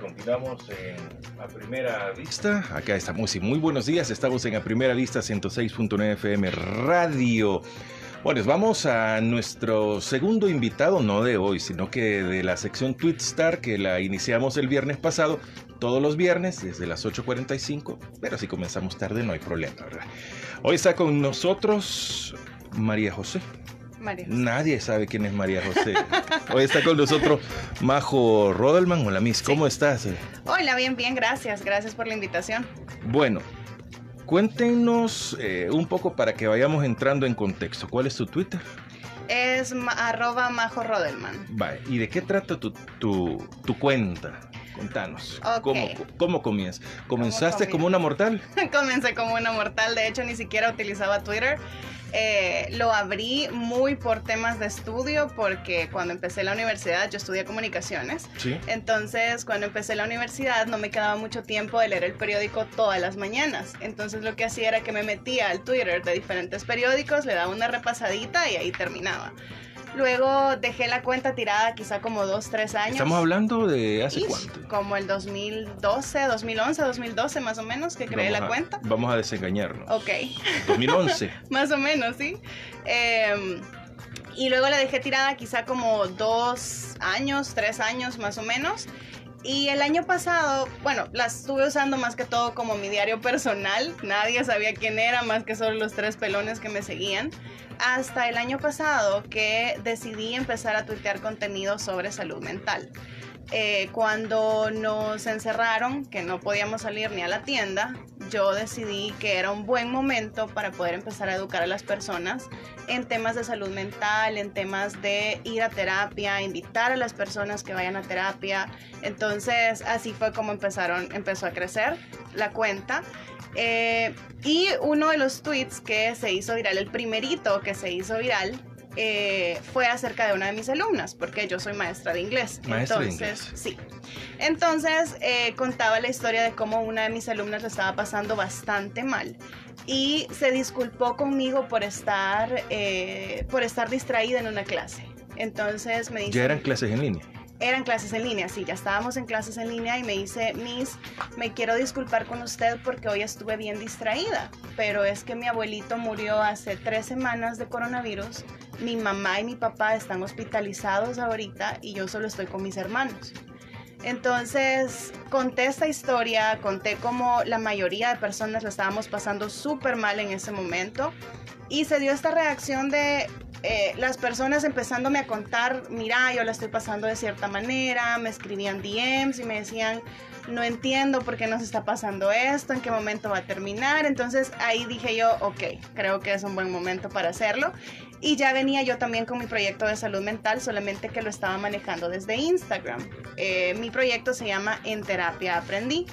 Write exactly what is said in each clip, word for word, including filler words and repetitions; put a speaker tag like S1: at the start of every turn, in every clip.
S1: continuamos en A Primera Vista. Acá estamos y muy buenos días. Estamos en A Primera Vista ciento seis punto nueve F M Radio. Bueno, vamos a nuestro segundo invitado, no de hoy, sino que de la sección Twitstar, que la iniciamos el viernes pasado, todos los viernes, desde las ocho cuarenta y cinco, pero si comenzamos tarde no hay problema, ¿verdad? Hoy está con nosotros María José.
S2: María José.
S1: Nadie sabe quién es María José. Hoy está con nosotros Majo Rodelman. Hola, Miss, ¿cómo sí. estás?
S2: Hola, bien, bien, gracias. Gracias por la invitación.
S1: Bueno, cuéntenos eh, un poco para que vayamos entrando en contexto. ¿Cuál es tu Twitter?
S2: Es ma arroba Majo Rodelman.
S1: Vale, ¿y de qué trata tu, tu, tu cuenta? Contanos,
S2: okay.
S1: ¿cómo, cómo comienzas? ¿Comenzaste como una mortal?
S2: Comencé como una mortal, de hecho ni siquiera utilizaba Twitter. Eh, lo abrí muy por temas de estudio, porque cuando empecé la universidad, yo estudié comunicaciones.
S1: ¿Sí?
S2: Entonces, cuando empecé la universidad no me quedaba mucho tiempo de leer el periódico todas las mañanas. Entonces lo que hacía era que me metía al Twitter de diferentes periódicos, le daba una repasadita y ahí terminaba. Luego dejé la cuenta tirada quizá como dos, tres años.
S1: ¿Estamos hablando de hace
S2: Ish,
S1: cuánto?
S2: Como el dos mil doce, dos mil once, dos mil doce más o menos que creé
S1: vamos
S2: la
S1: a,
S2: cuenta.
S1: Vamos a desengañarnos.
S2: Ok.
S1: dos mil once.
S2: Más o menos, sí. Eh, y luego la dejé tirada quizá como dos años, tres años más o menos. Y el año pasado, bueno, la estuve usando más que todo como mi diario personal. Nadie sabía quién era, más que solo los tres pelones que me seguían. Hasta el año pasado que decidí empezar a tuitear contenido sobre salud mental. Eh, cuando nos encerraron, que no podíamos salir ni a la tienda, yo decidí que era un buen momento para poder empezar a educar a las personas en temas de salud mental, en temas de ir a terapia, invitar a las personas que vayan a terapia. Entonces así fue como empezaron, empezó a crecer la cuenta. Eh, y uno de los tweets que se hizo viral, el primerito que se hizo viral, eh, fue acerca de una de mis alumnas, porque yo soy maestra de inglés.
S1: Maestra
S2: Entonces,
S1: de inglés.
S2: Sí. Entonces eh, contaba la historia de cómo una de mis alumnas lo estaba pasando bastante mal y se disculpó conmigo por estar, eh, por estar distraída en una clase. Entonces me dice...
S1: ¿Ya eran clases en línea?
S2: Eran clases en línea, sí, ya estábamos en clases en línea y me dice, Miss, me quiero disculpar con usted porque hoy estuve bien distraída, pero es que mi abuelito murió hace tres semanas de coronavirus, mi mamá y mi papá están hospitalizados ahorita y yo solo estoy con mis hermanos. Entonces conté esta historia, conté cómo la mayoría de personas la estábamos pasando súper mal en ese momento y se dio esta reacción de... Eh, las personas empezándome a contar, mira, yo la estoy pasando de cierta manera, me escribían D Ms y me decían, no entiendo por qué nos está pasando esto, en qué momento va a terminar. Entonces ahí dije yo, ok, creo que es un buen momento para hacerlo. Y ya venía yo también con mi proyecto de salud mental, solamente que lo estaba manejando desde Instagram. Eh, mi proyecto se llama En Terapia Aprendí,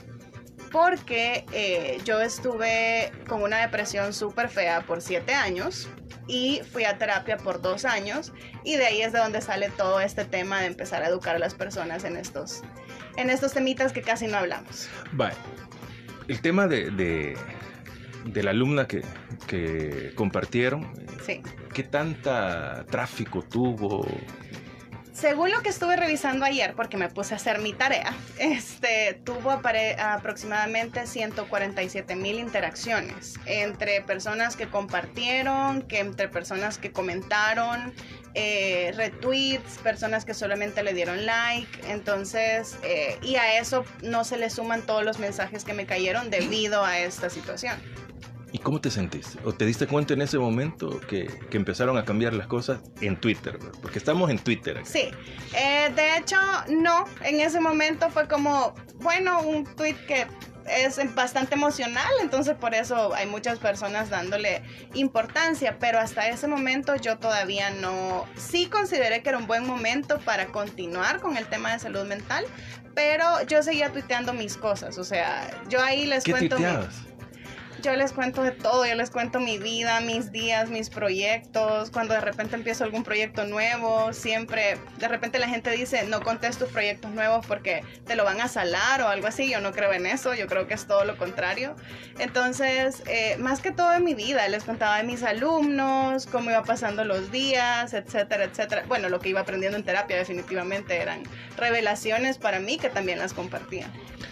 S2: porque eh, yo estuve con una depresión súper fea por siete años. Y fui a terapia por dos años y de ahí es de donde sale todo este tema de empezar a educar a las personas en estos, en estos temitas que casi no hablamos.
S1: Vale, el tema de, de, de la alumna que, que compartieron,
S2: sí.
S1: ¿Qué tanta tráfico tuvo?
S2: Según lo que estuve revisando ayer, porque me puse a hacer mi tarea, este, tuvo aproximadamente ciento cuarenta y siete mil interacciones entre personas que compartieron, que entre personas que comentaron, eh, retweets, personas que solamente le dieron like. Entonces, eh, y a eso no se le suman todos los mensajes que me cayeron debido a esta situación.
S1: ¿Y cómo te sentiste? ¿O te diste cuenta en ese momento que, que empezaron a cambiar las cosas en Twitter? Porque estamos en Twitter aquí.
S2: Sí, eh, de hecho no, en ese momento fue como, bueno, un tweet que es bastante emocional, entonces por eso hay muchas personas dándole importancia, pero hasta ese momento yo todavía no, sí consideré que era un buen momento para continuar con el tema de salud mental, pero yo seguía tuiteando mis cosas, o sea, yo ahí les
S1: ¿Qué
S2: cuento...
S1: tuiteabas?
S2: yo les cuento de todo, yo les cuento mi vida, mis días, mis proyectos, cuando de repente empiezo algún proyecto nuevo, siempre, de repente la gente dice, no contes tus proyectos nuevos porque te lo van a salar o algo así, yo no creo en eso, yo creo que es todo lo contrario. Entonces, eh, más que todo en mi vida, les contaba de mis alumnos, cómo iba pasando los días, etcétera, etcétera. Bueno, lo que iba aprendiendo en terapia definitivamente eran revelaciones para mí que también las compartía.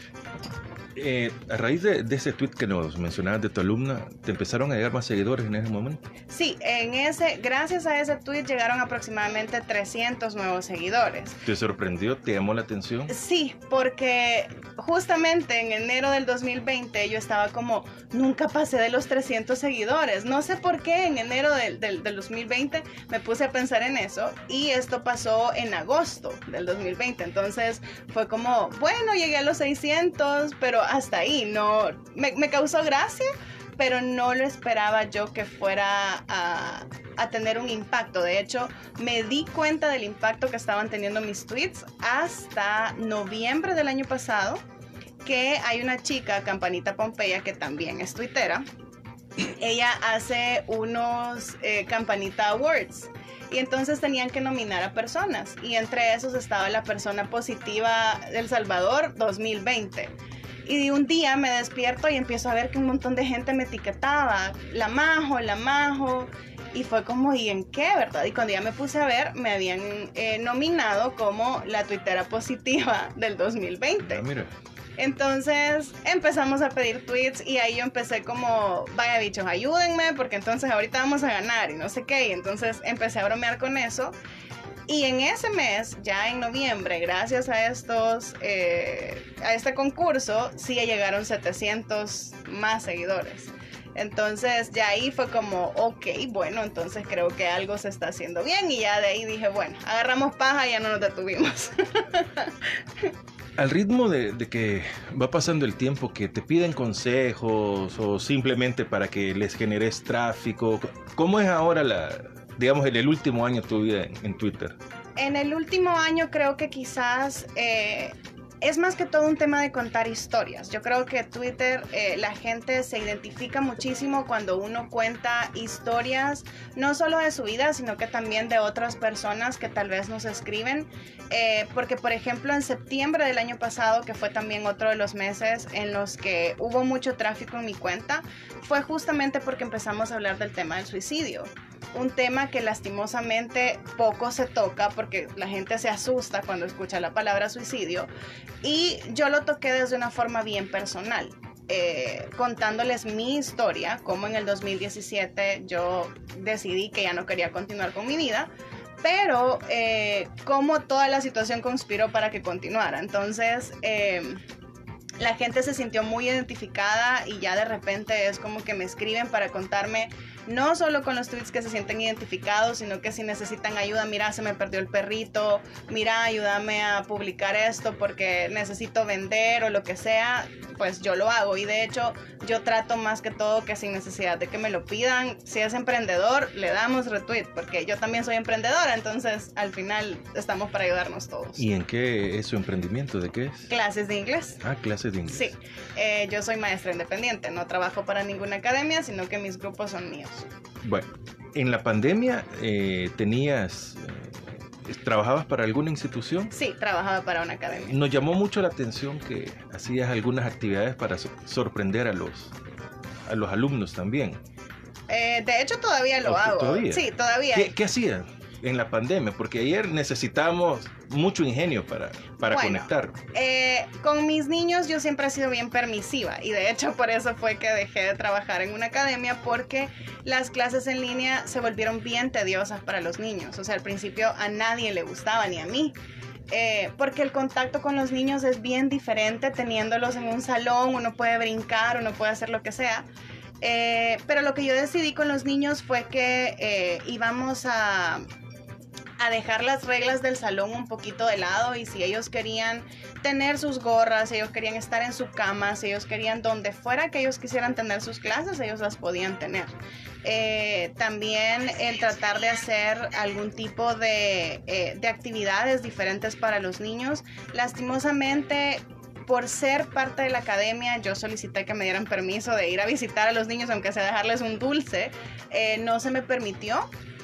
S1: Eh, a raíz de, de ese tweet que nos mencionabas de tu alumna, ¿te empezaron a llegar más seguidores en ese momento?
S2: Sí, en ese, gracias a ese tweet llegaron aproximadamente trescientos nuevos seguidores.
S1: ¿Te sorprendió? ¿Te llamó la atención?
S2: Sí, porque justamente en enero del dos mil veinte yo estaba como, nunca pasé de los trescientos seguidores. No sé por qué en enero del, del, del dos mil veinte me puse a pensar en eso y esto pasó en agosto del dos mil veinte. Entonces fue como, bueno, llegué a los seiscientos, pero hasta ahí, no, me, me causó gracia, pero no lo esperaba yo que fuera a, a tener un impacto. De hecho, me di cuenta del impacto que estaban teniendo mis tweets hasta noviembre del año pasado, que hay una chica, Campanita Pompeya, que también es tuitera. Ella hace unos eh, Campanita Awards. Y entonces tenían que nominar a personas. Y entre esos estaba la persona positiva del Salvador dos mil veinte. Y un día me despierto y empiezo a ver que un montón de gente me etiquetaba, la Majo, la Majo, y fue como, ¿y en qué, verdad? Y cuando ya me puse a ver, me habían eh, nominado como la tuitera positiva del dos mil veinte.
S1: Ah, mira.
S2: Entonces empezamos a pedir tweets y ahí yo empecé como, vaya bichos, ayúdenme, porque entonces ahorita vamos a ganar y no sé qué. Y entonces empecé a bromear con eso. Y en ese mes, ya en noviembre, gracias a estos, eh, a este concurso, sí llegaron setecientos más seguidores. Entonces ya ahí fue como, ok, bueno, entonces creo que algo se está haciendo bien. Y ya de ahí dije, bueno, agarramos paja y ya no nos detuvimos.
S1: Al ritmo de, de que va pasando el tiempo, que te piden consejos o simplemente para que les generes tráfico, ¿cómo es ahora la... digamos, en el último año de tu vida en, en Twitter?
S2: En el último año creo que quizás eh, es más que todo un tema de contar historias. Yo creo que Twitter, eh, la gente se identifica muchísimo cuando uno cuenta historias, no solo de su vida, sino que también de otras personas que tal vez nos escriben. Eh, porque, por ejemplo, en septiembre del año pasado, que fue también otro de los meses en los que hubo mucho tráfico en mi cuenta, fue justamente porque empezamos a hablar del tema del suicidio. Un tema que lastimosamente poco se toca porque la gente se asusta cuando escucha la palabra suicidio, y yo lo toqué desde una forma bien personal, eh, contándoles mi historia, cómo en el dos mil diecisiete yo decidí que ya no quería continuar con mi vida, pero eh, cómo toda la situación conspiró para que continuara. Entonces eh, la gente se sintió muy identificada y ya de repente es como que me escriben para contarme, no solo con los tweets que se sienten identificados, sino que si necesitan ayuda, mira, se me perdió el perrito, mira, ayúdame a publicar esto porque necesito vender o lo que sea, pues yo lo hago. Y de hecho, yo trato más que todo que sin necesidad de que me lo pidan, si es emprendedor, le damos retweet, porque yo también soy emprendedora, entonces al final estamos para ayudarnos todos.
S1: ¿Y en qué es su emprendimiento? ¿De qué es?
S2: Clases de inglés.
S1: Ah, clases de inglés.
S2: Sí, eh, yo soy maestra independiente, no trabajo para ninguna academia, sino que mis grupos son míos.
S1: Bueno, en la pandemia eh, tenías, eh, ¿trabajabas para alguna institución?
S2: Sí, trabajaba para una academia.
S1: Nos llamó mucho la atención que hacías algunas actividades para so- sorprender a los, a los alumnos también.
S2: Eh, de hecho, todavía lo hago.
S1: ¿Todavía?
S2: Sí, todavía.
S1: ¿Qué, qué hacías en la pandemia? Porque ayer necesitábamos mucho ingenio para, para
S2: bueno,
S1: conectar.
S2: Eh, con mis niños yo siempre he sido bien permisiva y de hecho por eso fue que dejé de trabajar en una academia, porque las clases en línea se volvieron bien tediosas para los niños. O sea, al principio a nadie le gustaba, ni a mí. Eh, porque el contacto con los niños es bien diferente teniéndolos en un salón, uno puede brincar, uno puede hacer lo que sea. Eh, pero lo que yo decidí con los niños fue que eh, íbamos a... a dejar las reglas del salón un poquito de lado, y si ellos querían tener sus gorras, si ellos querían estar en su cama, si ellos querían donde fuera que ellos quisieran tener sus clases, ellos las podían tener. Eh, también el tratar de hacer algún tipo de, eh, de actividades diferentes para los niños. Lastimosamente, por ser parte de la academia, yo solicité que me dieran permiso de ir a visitar a los niños, aunque sea dejarles un dulce. Eh, no se me permitió.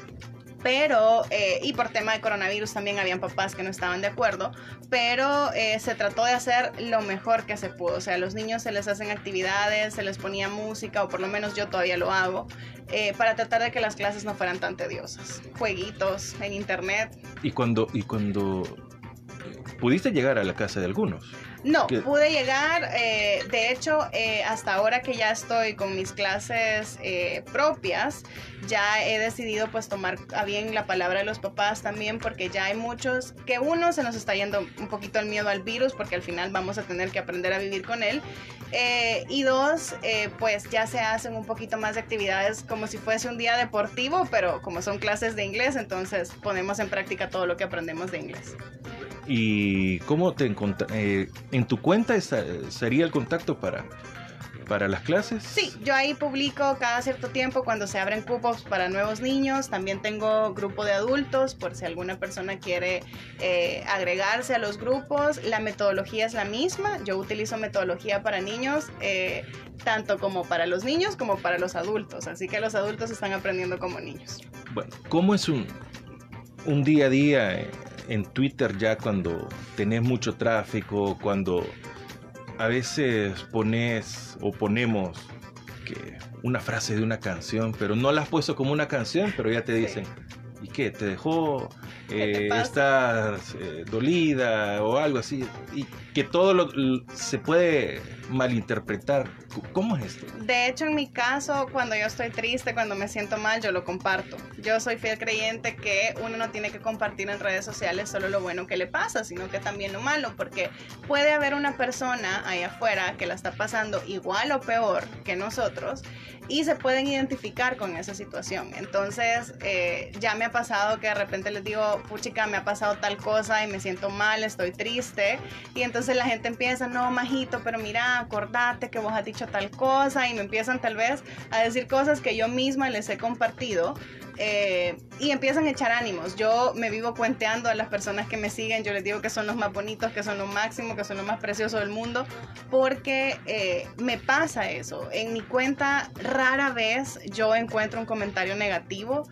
S2: Pero, eh, y por tema de coronavirus también habían papás que no estaban de acuerdo, pero eh, se trató de hacer lo mejor que se pudo. O sea, a los niños se les hacen actividades, se les ponía música, o por lo menos yo todavía lo hago, eh, para tratar de que las clases no fueran tan tediosas. Jueguitos en internet.
S1: ¿Y cuando, y cuando pudiste llegar a la casa de algunos?
S2: No,
S1: ¿Qué?
S2: pude llegar, eh, de hecho, eh, hasta ahora que ya estoy con mis clases eh, propias, ya he decidido pues tomar a bien la palabra de los papás también, porque ya hay muchos, que uno, se nos está yendo un poquito el miedo al virus, porque al final vamos a tener que aprender a vivir con él, eh, y dos, eh, pues ya se hacen un poquito más de actividades como si fuese un día deportivo, pero como son clases de inglés, entonces ponemos en práctica todo lo que aprendemos de inglés.
S1: ¿Y cómo te encontra- eh, en tu cuenta esa- sería el contacto para, para las clases?
S2: Sí, yo ahí publico cada cierto tiempo cuando se abren cupos para nuevos niños. También tengo grupo de adultos por si alguna persona quiere eh, agregarse a los grupos. La metodología es la misma. Yo utilizo metodología para niños, eh, tanto como para los niños como para los adultos. Así que los adultos están aprendiendo como niños.
S1: Bueno, ¿cómo es un, un día a día eh, en Twitter ya cuando tenés mucho tráfico, cuando a veces pones o ponemos que una frase de una canción, pero no la has puesto como una canción, pero ya te dicen, ¿y qué? ¿Te dejó? Eh,
S2: te
S1: ¿Estás eh, dolida o algo así? Y que todo lo, lo- se puede malinterpretar. ¿Cómo es esto?
S2: De hecho, en mi caso, cuando yo estoy triste, cuando me siento mal, yo lo comparto. Yo soy fiel creyente que uno no tiene que compartir en redes sociales solo lo bueno que le pasa, sino que también lo malo, porque puede haber una persona ahí afuera que la está pasando igual o peor que nosotros y se pueden identificar con esa situación. Entonces, eh, ya me ha pasado que de repente les digo, puchica, me ha pasado tal cosa y me siento mal, estoy triste, y entonces la gente empieza, no, majito, pero mira, acordate que vos has dicho tal cosa, y me empiezan tal vez a decir cosas que yo misma les he compartido, eh, y empiezan a echar ánimos. Yo me vivo cuenteando a las personas que me siguen, yo les digo que son los más bonitos, que son lo máximo, que son lo más precioso del mundo, porque eh, me pasa eso. En mi cuenta rara vez yo encuentro un comentario negativo,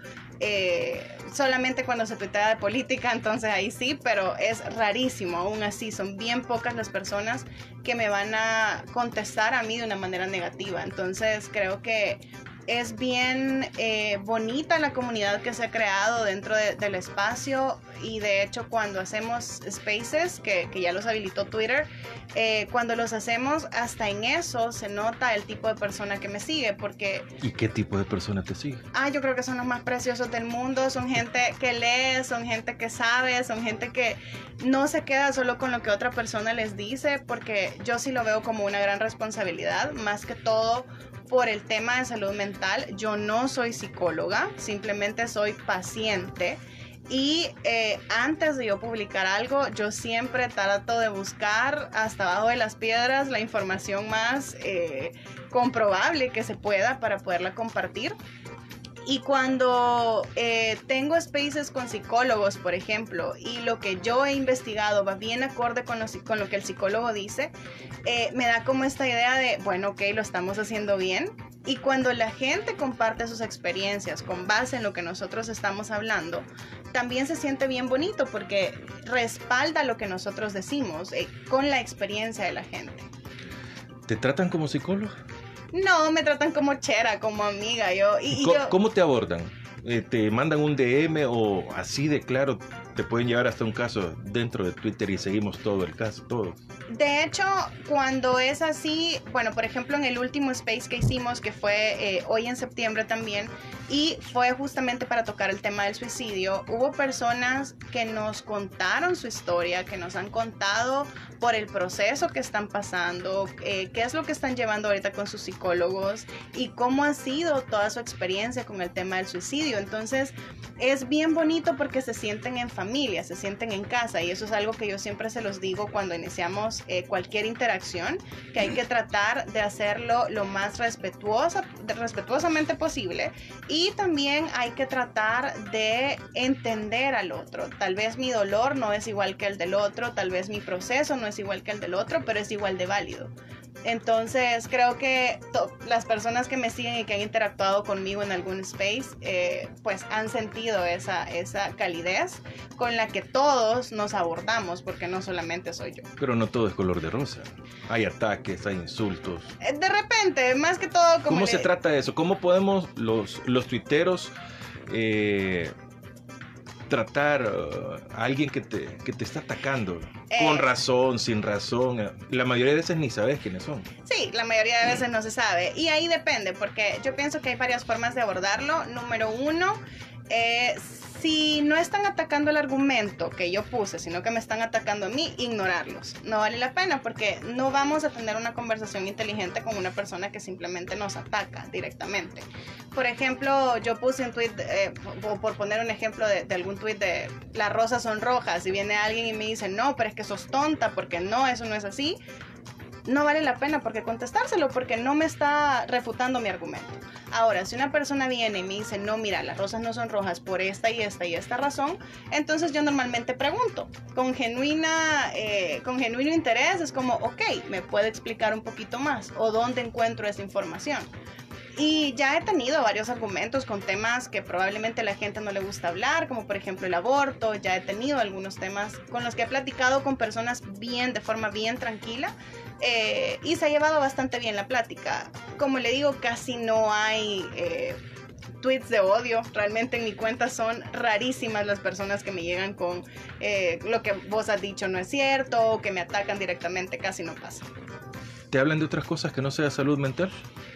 S2: eh, solamente cuando se tuitea de política, entonces ahí sí, pero es rarísimo. Aún así son bien pocas las personas que me van a contestar a mí de una manera negativa. Entonces creo que es bien eh, bonita la comunidad que se ha creado dentro de, del espacio, y de hecho cuando hacemos spaces, que, que ya los habilitó Twitter, eh, cuando los hacemos, hasta en eso se nota el tipo de persona que me sigue, porque
S1: ¿Y qué tipo de persona te sigue?
S2: ah, yo creo que son los más preciosos del mundo, son gente que lee, son gente que sabe, son gente que no se queda solo con lo que otra persona les dice, porque yo sí lo veo como una gran responsabilidad, más que todo por el tema de salud mental. Yo no soy psicóloga, simplemente soy paciente. Y eh, antes de yo publicar algo, yo siempre trato de buscar hasta abajo de las piedras la información más eh, comprobable que se pueda para poderla compartir. Y cuando eh, tengo spaces con psicólogos, por ejemplo, y lo que yo he investigado va bien acorde con lo, con lo que el psicólogo dice, eh, me da como esta idea de, bueno, ok, lo estamos haciendo bien. Y cuando la gente comparte sus experiencias con base en lo que nosotros estamos hablando, también se siente bien bonito porque respalda lo que nosotros decimos eh, con la experiencia de la gente.
S1: ¿Te tratan como psicólogo?
S2: No, me tratan como chera, como amiga. Yo, y, y
S1: ¿Cómo,
S2: yo,
S1: ¿Cómo te abordan? Eh, ¿Te mandan un D M o así de claro te pueden llevar hasta un caso dentro de Twitter y seguimos todo el caso, todo?
S2: De hecho, cuando es así, bueno, por ejemplo, en el último space que hicimos, que fue eh, hoy en septiembre también, y fue justamente para tocar el tema del suicidio, hubo personas que nos contaron su historia, que nos han contado por el proceso que están pasando, eh, qué es lo que están llevando ahorita con sus psicólogos y cómo ha sido toda su experiencia con el tema del suicidio. Entonces, es bien bonito porque se sienten en familia, se sienten en casa, y eso es algo que yo siempre se los digo cuando iniciamos eh, cualquier interacción, que hay que tratar de hacerlo lo más respetuosa, respetuosamente posible, Y también hay que tratar de entender al otro. Tal vez mi dolor no es igual que el del otro, tal vez mi proceso no es igual que el del otro, pero es igual de válido. Entonces creo que las personas que me siguen y que han interactuado conmigo en algún space, eh, pues han sentido esa, esa calidez con la que todos nos abordamos, porque no solamente soy yo.
S1: Pero no todo es color de rosa. Hay ataques, hay insultos.
S2: De repente, más que todo... Como
S1: ¿Cómo
S2: le...
S1: se trata de eso? ¿Cómo podemos los, los tuiteros... Eh, tratar uh, a alguien que te, que te está atacando eh, con razón, sin razón? La mayoría de veces ni sabes quiénes son.
S2: Sí, la mayoría de veces no se sabe. Y ahí depende, porque yo pienso que hay varias formas de abordarlo. Número uno, eh, si no están atacando el argumento que yo puse, sino que me están atacando a mí, ignorarlos. No vale la pena, porque no vamos a tener una conversación inteligente con una persona que simplemente nos ataca directamente. Por ejemplo, yo puse un tweet, eh, o por poner un ejemplo de, de algún tweet de las rosas son rojas, y viene alguien y me dice, no, pero es que sos tonta, porque no, eso no es así. No vale la pena porque contestárselo, porque no me está refutando mi argumento. Ahora, si una persona viene y me dice, no, mira, las rosas no son rojas por esta y esta y esta razón, entonces yo normalmente pregunto con genuina, eh, con genuino interés. Es como, ok, ¿me puede explicar un poquito más? ¿O dónde encuentro esa información? Y ya he tenido varios argumentos con temas que probablemente a la gente no le gusta hablar, como por ejemplo el aborto. Ya he tenido algunos temas con los que he platicado con personas bien, de forma bien tranquila, eh, y se ha llevado bastante bien la plática. Como le digo, casi no hay eh, tweets de odio. Realmente en mi cuenta son rarísimas las personas que me llegan con eh, lo que vos has dicho no es cierto, o que me atacan directamente. Casi no pasa.
S1: ¿Te hablan de otras cosas que no sea salud mental?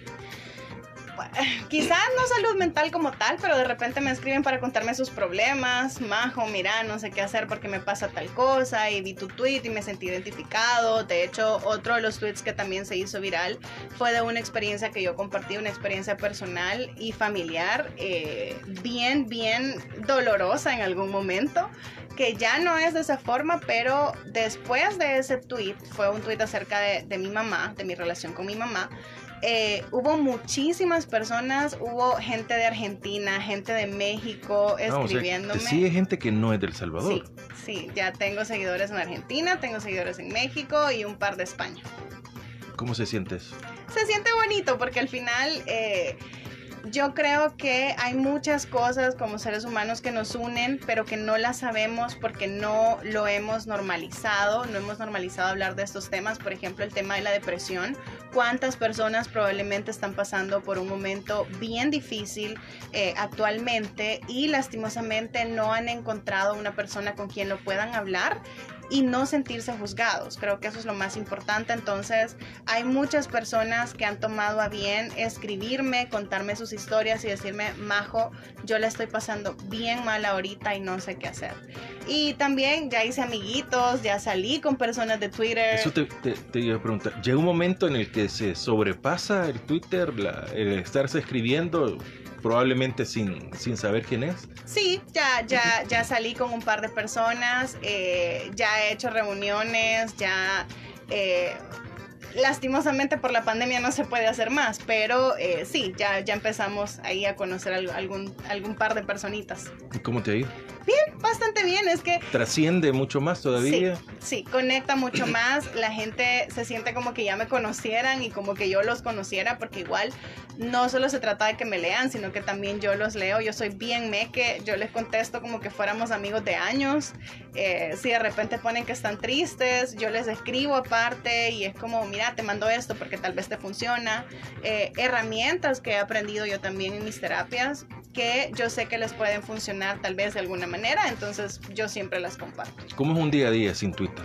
S2: Quizás no salud mental como tal, pero de repente me escriben para contarme sus problemas. Majo, mira, no sé qué hacer porque me pasa tal cosa, y vi tu tweet y me sentí identificado. De hecho, otro de los tweets que también se hizo viral fue de una experiencia que yo compartí, una experiencia personal y familiar, eh, bien, bien dolorosa en algún momento, que ya no es de esa forma, pero después de ese tweet, fue un tweet acerca de, de mi mamá, de mi relación con mi mamá. Eh, hubo muchísimas personas, hubo gente de Argentina, gente de México escribiéndome.
S1: No, o sea, sí, hay gente que no es del Salvador.
S2: Sí, sí, ya tengo seguidores en Argentina, tengo seguidores en México y un par de España.
S1: ¿Cómo se siente eso?
S2: Se siente bonito porque al final eh, yo creo que hay muchas cosas como seres humanos que nos unen, pero que no las sabemos porque no lo hemos normalizado, no hemos normalizado hablar de estos temas. Por ejemplo, el tema de la depresión. ¿Cuántas personas probablemente están pasando por un momento bien difícil eh, actualmente, y lastimosamente no han encontrado una persona con quien lo puedan hablar y no sentirse juzgados? Creo que eso es lo más importante. Entonces hay muchas personas que han tomado a bien escribirme, contarme sus historias y decirme, Majo, yo la estoy pasando bien mal ahorita y no sé qué hacer. Y también ya hice amiguitos, ya salí con personas de Twitter.
S1: Eso te, te, te iba a preguntar. ¿Llega un momento en el que se sobrepasa el Twitter, la, el estarse escribiendo probablemente sin, sin saber quién es?
S2: Sí, ya, ya, ya salí con un par de personas, eh, ya he hecho reuniones, ya... Eh, lastimosamente por la pandemia no se puede hacer más, pero eh, sí, ya, ya empezamos ahí a conocer algún, algún par de personitas.
S1: ¿Y cómo te ha ido?
S2: Bien, bastante bien. Es que
S1: ¿trasciende mucho más todavía?
S2: Sí, sí, conecta mucho más. La gente se siente como que ya me conocieran y como que yo los conociera, porque igual no solo se trata de que me lean, sino que también yo los leo. Yo soy bien meque, yo les contesto como que fuéramos amigos de años. Eh, si de repente ponen que están tristes, yo les escribo aparte y es como, mira, te mando esto porque tal vez te funciona. Eh, herramientas que he aprendido yo también en mis terapias, que yo sé que les pueden funcionar tal vez de alguna manera, entonces yo siempre las comparto.
S1: ¿Cómo es un día a día sin Twitter?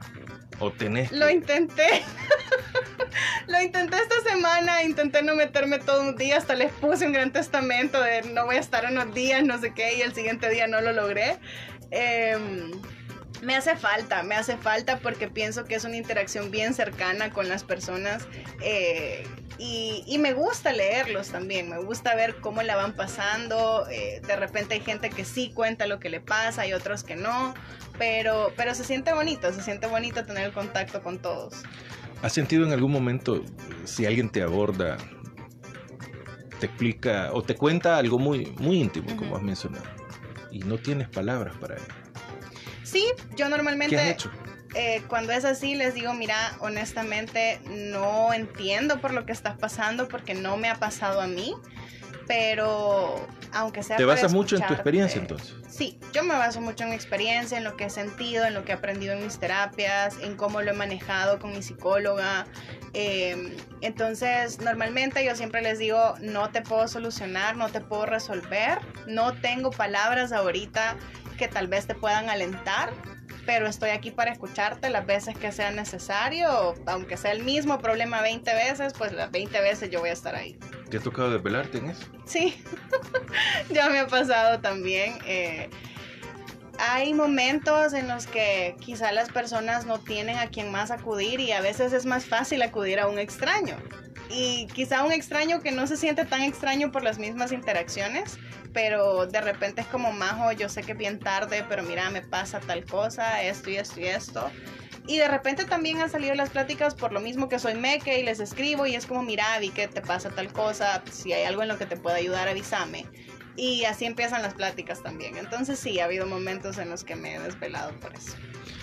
S1: ¿O tenés que...
S2: Lo intenté. Lo intenté esta semana, intenté no meterme todo un día, hasta les puse un gran testamento de no voy a estar unos días, no sé qué, y el siguiente día no lo logré. Eh, me hace falta, me hace falta porque pienso que es una interacción bien cercana con las personas, eh, y, y me gusta leerlos también, me gusta ver cómo la van pasando. Eh, de repente hay gente que sí cuenta lo que le pasa y otros que no, pero, pero se siente bonito, se siente bonito tener el contacto con todos.
S1: ¿Has sentido en algún momento, si alguien te aborda, te explica o te cuenta algo muy, muy íntimo, uh-huh. como has mencionado, y no tienes palabras para él.
S2: Sí, yo normalmente...
S1: ¿Qué has hecho?
S2: Eh, cuando es así les digo, mira, honestamente no entiendo por lo que estás pasando porque no me ha pasado a mí, pero aunque sea...
S1: ¿Te basas mucho en tu experiencia entonces?
S2: Sí, yo me baso mucho en mi experiencia, en lo que he sentido, en lo que he aprendido en mis terapias, en cómo lo he manejado con mi psicóloga. Eh, entonces, normalmente yo siempre les digo, no te puedo solucionar, no te puedo resolver, no tengo palabras ahorita que tal vez te puedan alentar, pero estoy aquí para escucharte las veces que sea necesario, aunque sea el mismo problema veinte veces, pues las veinte veces yo voy a estar ahí.
S1: ¿Te ha tocado desvelarte en eso?
S2: Sí, ya me ha pasado también. Eh, hay momentos en los que quizá las personas no tienen a quien más acudir y a veces es más fácil acudir a un extraño. Y quizá un extraño que no se siente tan extraño por las mismas interacciones, pero de repente es como, Majo, yo sé que es bien tarde, pero mira, me pasa tal cosa, esto y esto y esto. Y de repente también han salido las pláticas por lo mismo que soy meque y les escribo y es como, mira, vi que te pasa tal cosa, si hay algo en lo que te pueda ayudar, avísame. Y así empiezan las pláticas también. Entonces sí, ha habido momentos en los que me he desvelado por eso.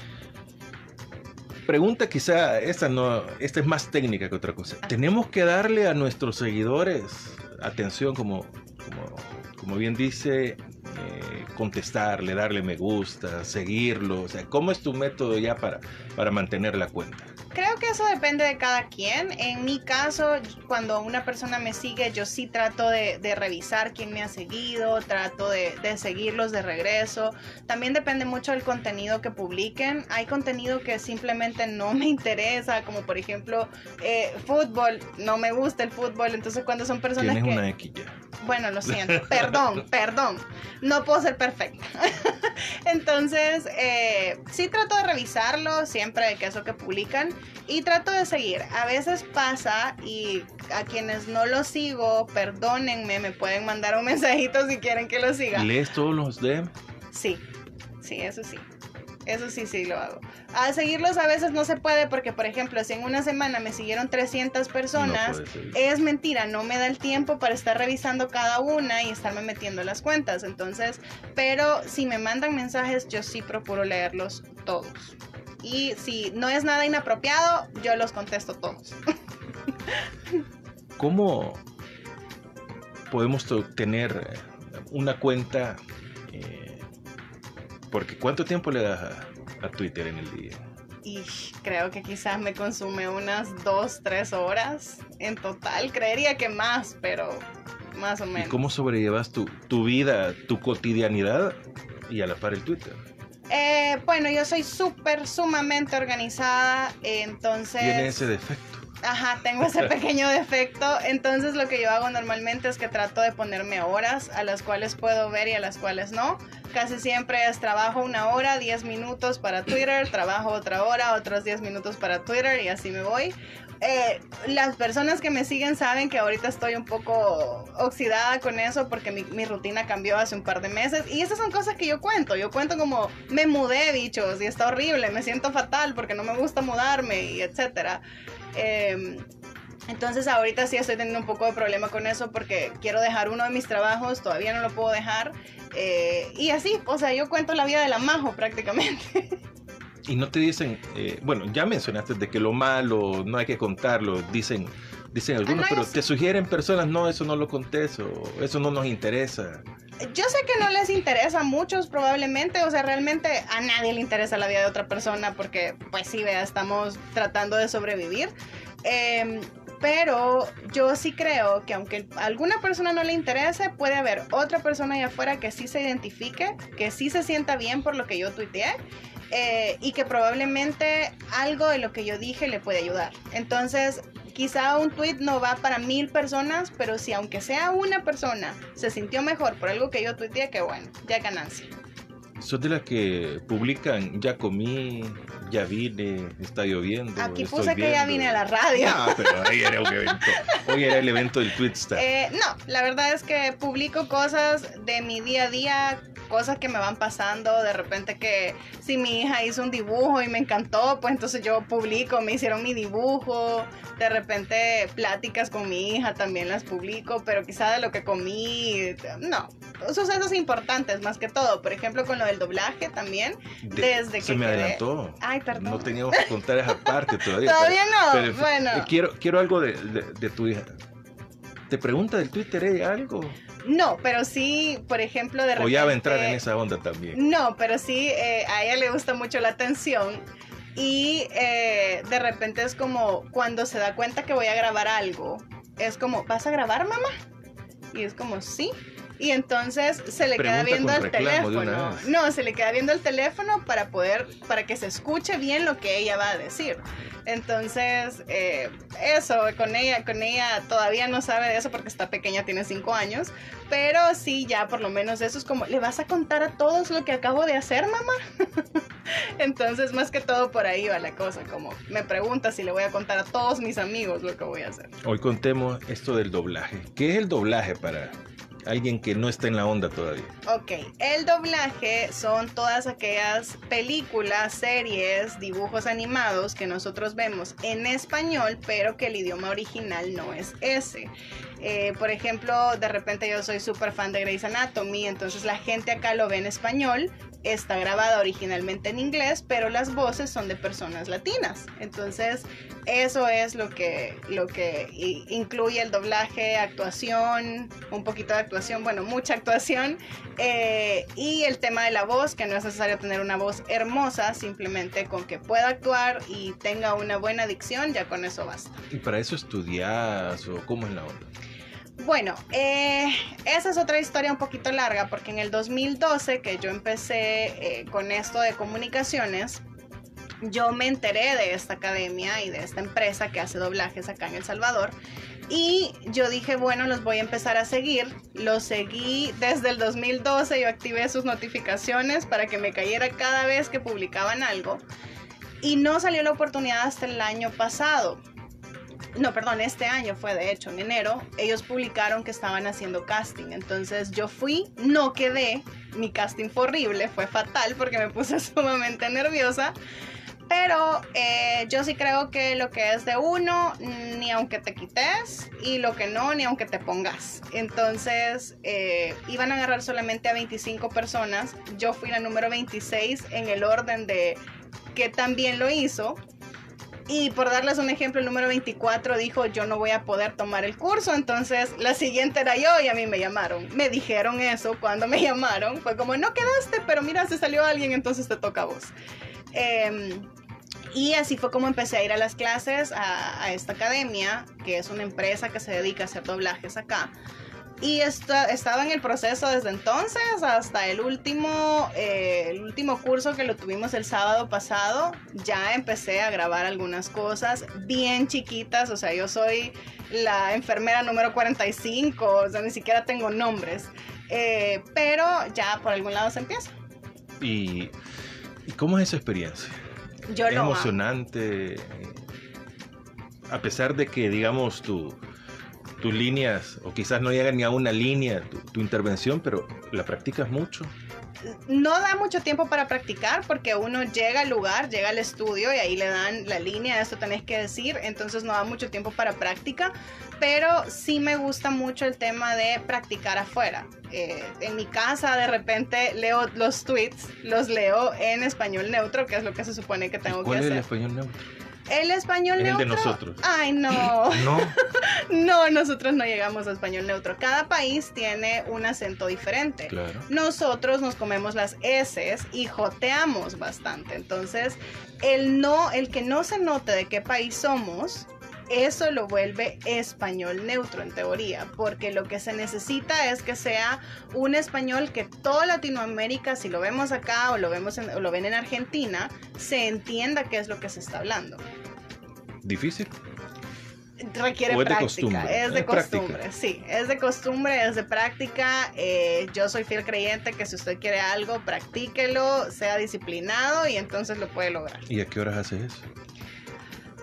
S1: Pregunta quizá, esta, no, esta es más técnica que otra cosa. Ah. ¿Tenemos que darle a nuestros seguidores atención, como, como, como bien dice, eh, contestarle, darle me gusta, seguirlo? O sea, ¿cómo es tu método ya para, para mantener la cuenta?
S2: Creo que eso depende de cada quien. En mi caso, cuando una persona me sigue, yo sí trato de, de revisar quién me ha seguido, trato de, de seguirlos de regreso. También depende mucho del contenido que publiquen. Hay contenido que simplemente no me interesa, como por ejemplo, eh, fútbol. No me gusta el fútbol, entonces cuando son personas
S1: Tienes
S2: que...
S1: una X ya.
S2: Bueno, lo siento, perdón, perdón, no puedo ser perfecta. Entonces, eh, sí trato de revisarlo siempre de que eso que publican y trato de seguir. A veces pasa y a quienes no lo sigo, perdónenme, me pueden mandar un mensajito si quieren que lo siga.
S1: ¿Lees todos los D M?
S2: Sí, sí, eso sí. Eso sí, sí lo hago. A seguirlos a veces no se puede porque, por ejemplo, si en una semana me siguieron trescientas personas, no es mentira, no me da el tiempo para estar revisando cada una y estarme metiendo las cuentas. Entonces, pero si me mandan mensajes, yo sí procuro leerlos todos. Y si no es nada inapropiado, yo los contesto todos.
S1: ¿Cómo podemos tener una cuenta? Eh, Porque ¿cuánto tiempo le das a, a Twitter en el día?
S2: Y creo que quizás me consume unas dos, tres horas en total. Creería que más, pero más o menos.
S1: ¿Y cómo sobrellevas tu, tu vida, tu cotidianidad y a la par el Twitter?
S2: Eh, bueno, yo soy súper, sumamente organizada, entonces...
S1: Tiene ese defecto.
S2: Ajá, tengo ese pequeño defecto. Entonces lo que yo hago normalmente es que trato de ponerme horas a las cuales puedo ver y a las cuales no. Casi siempre es trabajo una hora, diez minutos para Twitter, trabajo otra hora, otros diez minutos para Twitter y así me voy. Eh, las personas que me siguen saben que ahorita estoy un poco oxidada con eso porque mi, mi rutina cambió hace un par de meses y esas son cosas que yo cuento. Yo cuento como me mudé, bichos, y está horrible, me siento fatal porque no me gusta mudarme y etcétera. Eh, entonces ahorita sí estoy teniendo un poco de problema con eso porque quiero dejar uno de mis trabajos, todavía no lo puedo dejar eh, y así, o sea, yo cuento la vida de la Majo prácticamente.
S1: Y no te dicen, eh, bueno, ya mencionaste de que lo malo no hay que contarlo, dicen, dicen algunos, ah, no, pero te sugieren personas, no, eso no lo contés o eso no nos interesa.
S2: Yo sé que no les interesa a muchos probablemente, o sea, realmente a nadie le interesa la vida de otra persona porque, pues sí, vea, estamos tratando de sobrevivir. Eh, pero yo sí creo que aunque a alguna persona no le interese, puede haber otra persona allá afuera que sí se identifique, que sí se sienta bien por lo que yo tuiteé. Eh, y que probablemente algo de lo que yo dije le puede ayudar. Entonces, quizá un tweet no va para mil personas, pero si aunque sea una persona se sintió mejor por algo que yo tuiteé, que bueno, ya ganancia.
S1: ¿Sos de las que publican, ya comí, ya vine, está lloviendo?
S2: Aquí puse que ya vine a la radio.
S1: No, pero hoy era un evento. Hoy era el evento del Twitstar.
S2: Eh, no, la verdad es que publico cosas de mi día a día cosas que me van pasando, de repente que si mi hija hizo un dibujo y me encantó, pues entonces yo publico, me hicieron mi dibujo, de repente pláticas con mi hija también las publico, pero quizá de lo que comí, no, sucesos importantes más que todo, por ejemplo con lo del doblaje también,
S1: De,
S2: desde que
S1: se me
S2: quedé...
S1: adelantó.
S2: Ay, perdón.
S1: No teníamos que contar esa parte todavía.
S2: Todavía
S1: pero,
S2: no,
S1: pero,
S2: bueno.
S1: eh, quiero, quiero algo de, de, de tu hija. ¿Te pregunta del Twitter ella algo?
S2: No, pero sí, por ejemplo, de repente...
S1: O ya va a entrar en esa onda también.
S2: No, pero sí, eh, a ella le gusta mucho la atención y eh, de repente es como cuando se da cuenta que voy a grabar algo, es como, ¿vas a grabar, mamá? Y es como, sí. Y entonces se le
S1: Pregunta
S2: queda viendo
S1: con
S2: el
S1: reclamo de una
S2: teléfono.
S1: vez.
S2: No, se le queda viendo el teléfono para poder, para que se escuche bien lo que ella va a decir. Entonces, eh, eso, con ella, con ella todavía no sabe de eso porque está pequeña, tiene cinco años. Pero sí, ya por lo menos eso es como, ¿le vas a contar a todos lo que acabo de hacer, mamá? Entonces, más que todo por ahí va la cosa, como me pregunta si le voy a contar a todos mis amigos lo que voy a hacer.
S1: Hoy contemos esto del doblaje. ¿Qué es el doblaje para alguien que no está en la onda todavía?
S2: Ok, el doblaje son todas aquellas películas, series, dibujos animados que nosotros vemos en español, pero que el idioma original no es ese. Eh, por ejemplo, de repente yo soy súper fan de Grey's Anatomy, entonces la gente acá lo ve en español, está grabada originalmente en inglés, pero las voces son de personas latinas. Entonces, eso es lo que, lo que incluye el doblaje, actuación, un poquito de actuación, bueno, mucha actuación, eh, y el tema de la voz, que no es necesario tener una voz hermosa, simplemente con que pueda actuar y tenga una buena dicción, ya con eso basta.
S1: ¿Y para eso estudias o cómo es la onda?
S2: Bueno, eh, esa es otra historia un poquito larga porque en el dos mil doce que yo empecé eh, con esto de comunicaciones, yo me enteré de esta academia y de esta empresa que hace doblajes acá en El Salvador y yo dije, bueno, los voy a empezar a seguir. Los seguí desde el dos mil doce, yo activé sus notificaciones para que me cayera cada vez que publicaban algo y no salió la oportunidad hasta el año pasado. No, perdón, este año fue de hecho, en enero, ellos publicaron que estaban haciendo casting, entonces yo fui, no quedé, mi casting fue horrible, fue fatal porque me puse sumamente nerviosa, pero eh, yo sí creo que lo que es de uno, ni aunque te quites, y lo que no, ni aunque te pongas. Entonces, eh, iban a agarrar solamente a veinticinco personas, yo fui la número veintiséis en el orden de que también lo hizo. Y por darles un ejemplo, el número veinticuatro dijo, yo no voy a poder tomar el curso, entonces la siguiente era yo y a mí me llamaron. Me dijeron eso cuando me llamaron, fue como, no quedaste, pero mira, se salió alguien, entonces te toca a vos. Eh, y así fue como empecé a ir a las clases, a, a esta academia, que es una empresa que se dedica a hacer doblajes acá. Y está, estaba en el proceso desde entonces hasta el último, eh, el último curso que lo tuvimos el sábado pasado. Ya empecé a grabar algunas cosas bien chiquitas, o sea, yo soy la enfermera número cuarenta y cinco, o sea, ni siquiera tengo nombres. Eh, pero ya por algún lado se empieza.
S1: ¿Y, y cómo es esa experiencia?
S2: Yo
S1: ¿Es
S2: lo amo.
S1: emocionante? A pesar de que, digamos, tu... tus líneas, o quizás no llegan ni a una línea tu, tu intervención, pero la practicas mucho.
S2: No da mucho tiempo para practicar porque uno llega al lugar, llega al estudio y ahí le dan la línea, esto tenés que decir, entonces no da mucho tiempo para práctica, pero sí me gusta mucho el tema de practicar afuera. Eh, en mi casa de repente leo los tweets, los leo en español neutro, que es lo que se supone que tengo que
S1: ¿Cuál es
S2: hacer.
S1: el español neutro?
S2: El español
S1: Es
S2: neutro.
S1: el de nosotros.
S2: Ay, no.
S1: No.
S2: No, nosotros no llegamos a español neutro. Cada país tiene un acento diferente.
S1: Claro.
S2: Nosotros nos comemos las eses y joteamos bastante. Entonces, el no, el que no se note de qué país somos, eso lo vuelve español neutro en teoría, porque lo que se necesita es que sea un español que toda Latinoamérica, si lo vemos acá o lo vemos en, o lo ven en Argentina, se entienda qué es lo que se está hablando.
S1: ¿Difícil?
S2: Requiere
S1: ¿O es de
S2: práctica,
S1: costumbre?
S2: es de
S1: Es
S2: costumbre,
S1: práctica.
S2: sí, es de costumbre, es de práctica. Eh, yo soy fiel creyente que si usted quiere algo, practíquelo, sea disciplinado y entonces lo puede lograr.
S1: ¿Y a qué horas haces eso?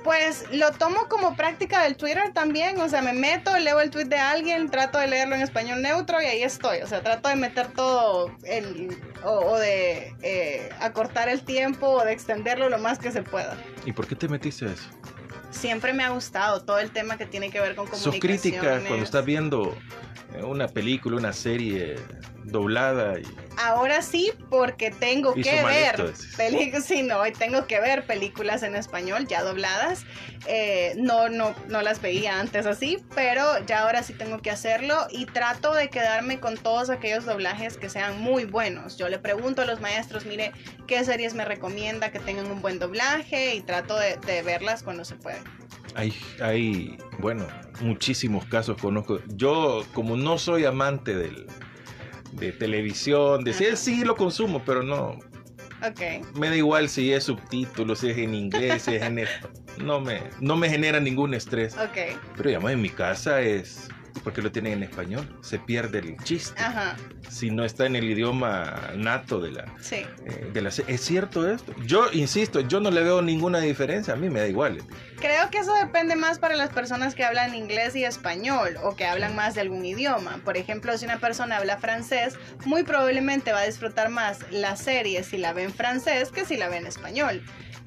S2: Pues lo tomo como práctica del Twitter también, o sea, me meto, leo el tweet de alguien, trato de leerlo en español neutro y ahí estoy, o sea, trato de meter todo el, o, o de eh, acortar el tiempo o de extenderlo lo más que se pueda.
S1: ¿Y por qué te metiste a eso?
S2: Siempre me ha gustado todo el tema que tiene que ver con comunicaciones.
S1: ¿Sos crítica cuando estás viendo una película, una serie doblada? Y...
S2: Ahora sí, porque tengo
S1: Hizo
S2: que
S1: mal
S2: ver
S1: esto,
S2: películas, sí, no, tengo que ver películas en español ya dobladas. Eh, no, no, no las veía antes así, pero ya ahora sí tengo que hacerlo y trato de quedarme con todos aquellos doblajes que sean muy buenos. Yo le pregunto a los maestros, mire, ¿qué series me recomienda que tengan un buen doblaje? Y trato de, de verlas cuando se puede.
S1: Hay, hay, bueno, muchísimos casos conozco. Yo, como no soy amante del, de televisión, de sí, sí lo consumo, pero no.
S2: Okay.
S1: Me da igual si es subtítulos, si es en inglés, si es en esto. No me, no me genera ningún estrés.
S2: Okay.
S1: Pero digamos, en mi casa es... porque lo tienen en español, se pierde el chiste.
S2: Ajá.
S1: Si no está en el idioma nato de la,
S2: sí.
S1: eh, de la... ¿Es cierto esto? Yo insisto, yo no le veo ninguna diferencia, a mí me da igual.
S2: Creo que eso depende más para las personas que hablan inglés y español o que hablan más de algún idioma. Por ejemplo, si una persona habla francés, muy probablemente va a disfrutar más la serie si la ve en francés que si la ve en español.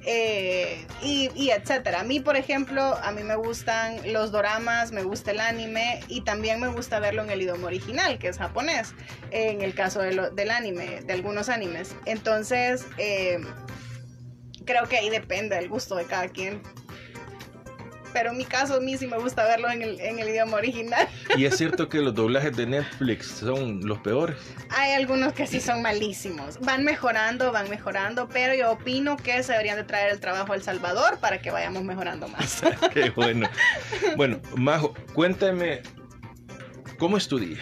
S2: Eh, y, y etcétera. A mí, por ejemplo, a mí me gustan los doramas, me gusta el anime y también me gusta verlo en el idioma original, que es japonés, en el caso de lo, del anime, de algunos animes. Entonces, eh, creo que ahí depende del gusto de cada quien. Pero en mi caso, a mí sí me gusta verlo en el, en el idioma original.
S1: ¿Y es cierto que los doblajes de Netflix son los peores?
S2: Hay algunos que sí son malísimos. Van mejorando, van mejorando, pero yo opino que se deberían de traer el trabajo a El Salvador para que vayamos mejorando más.
S1: Qué bueno. Bueno, Majo, cuéntame, ¿cómo es tu día?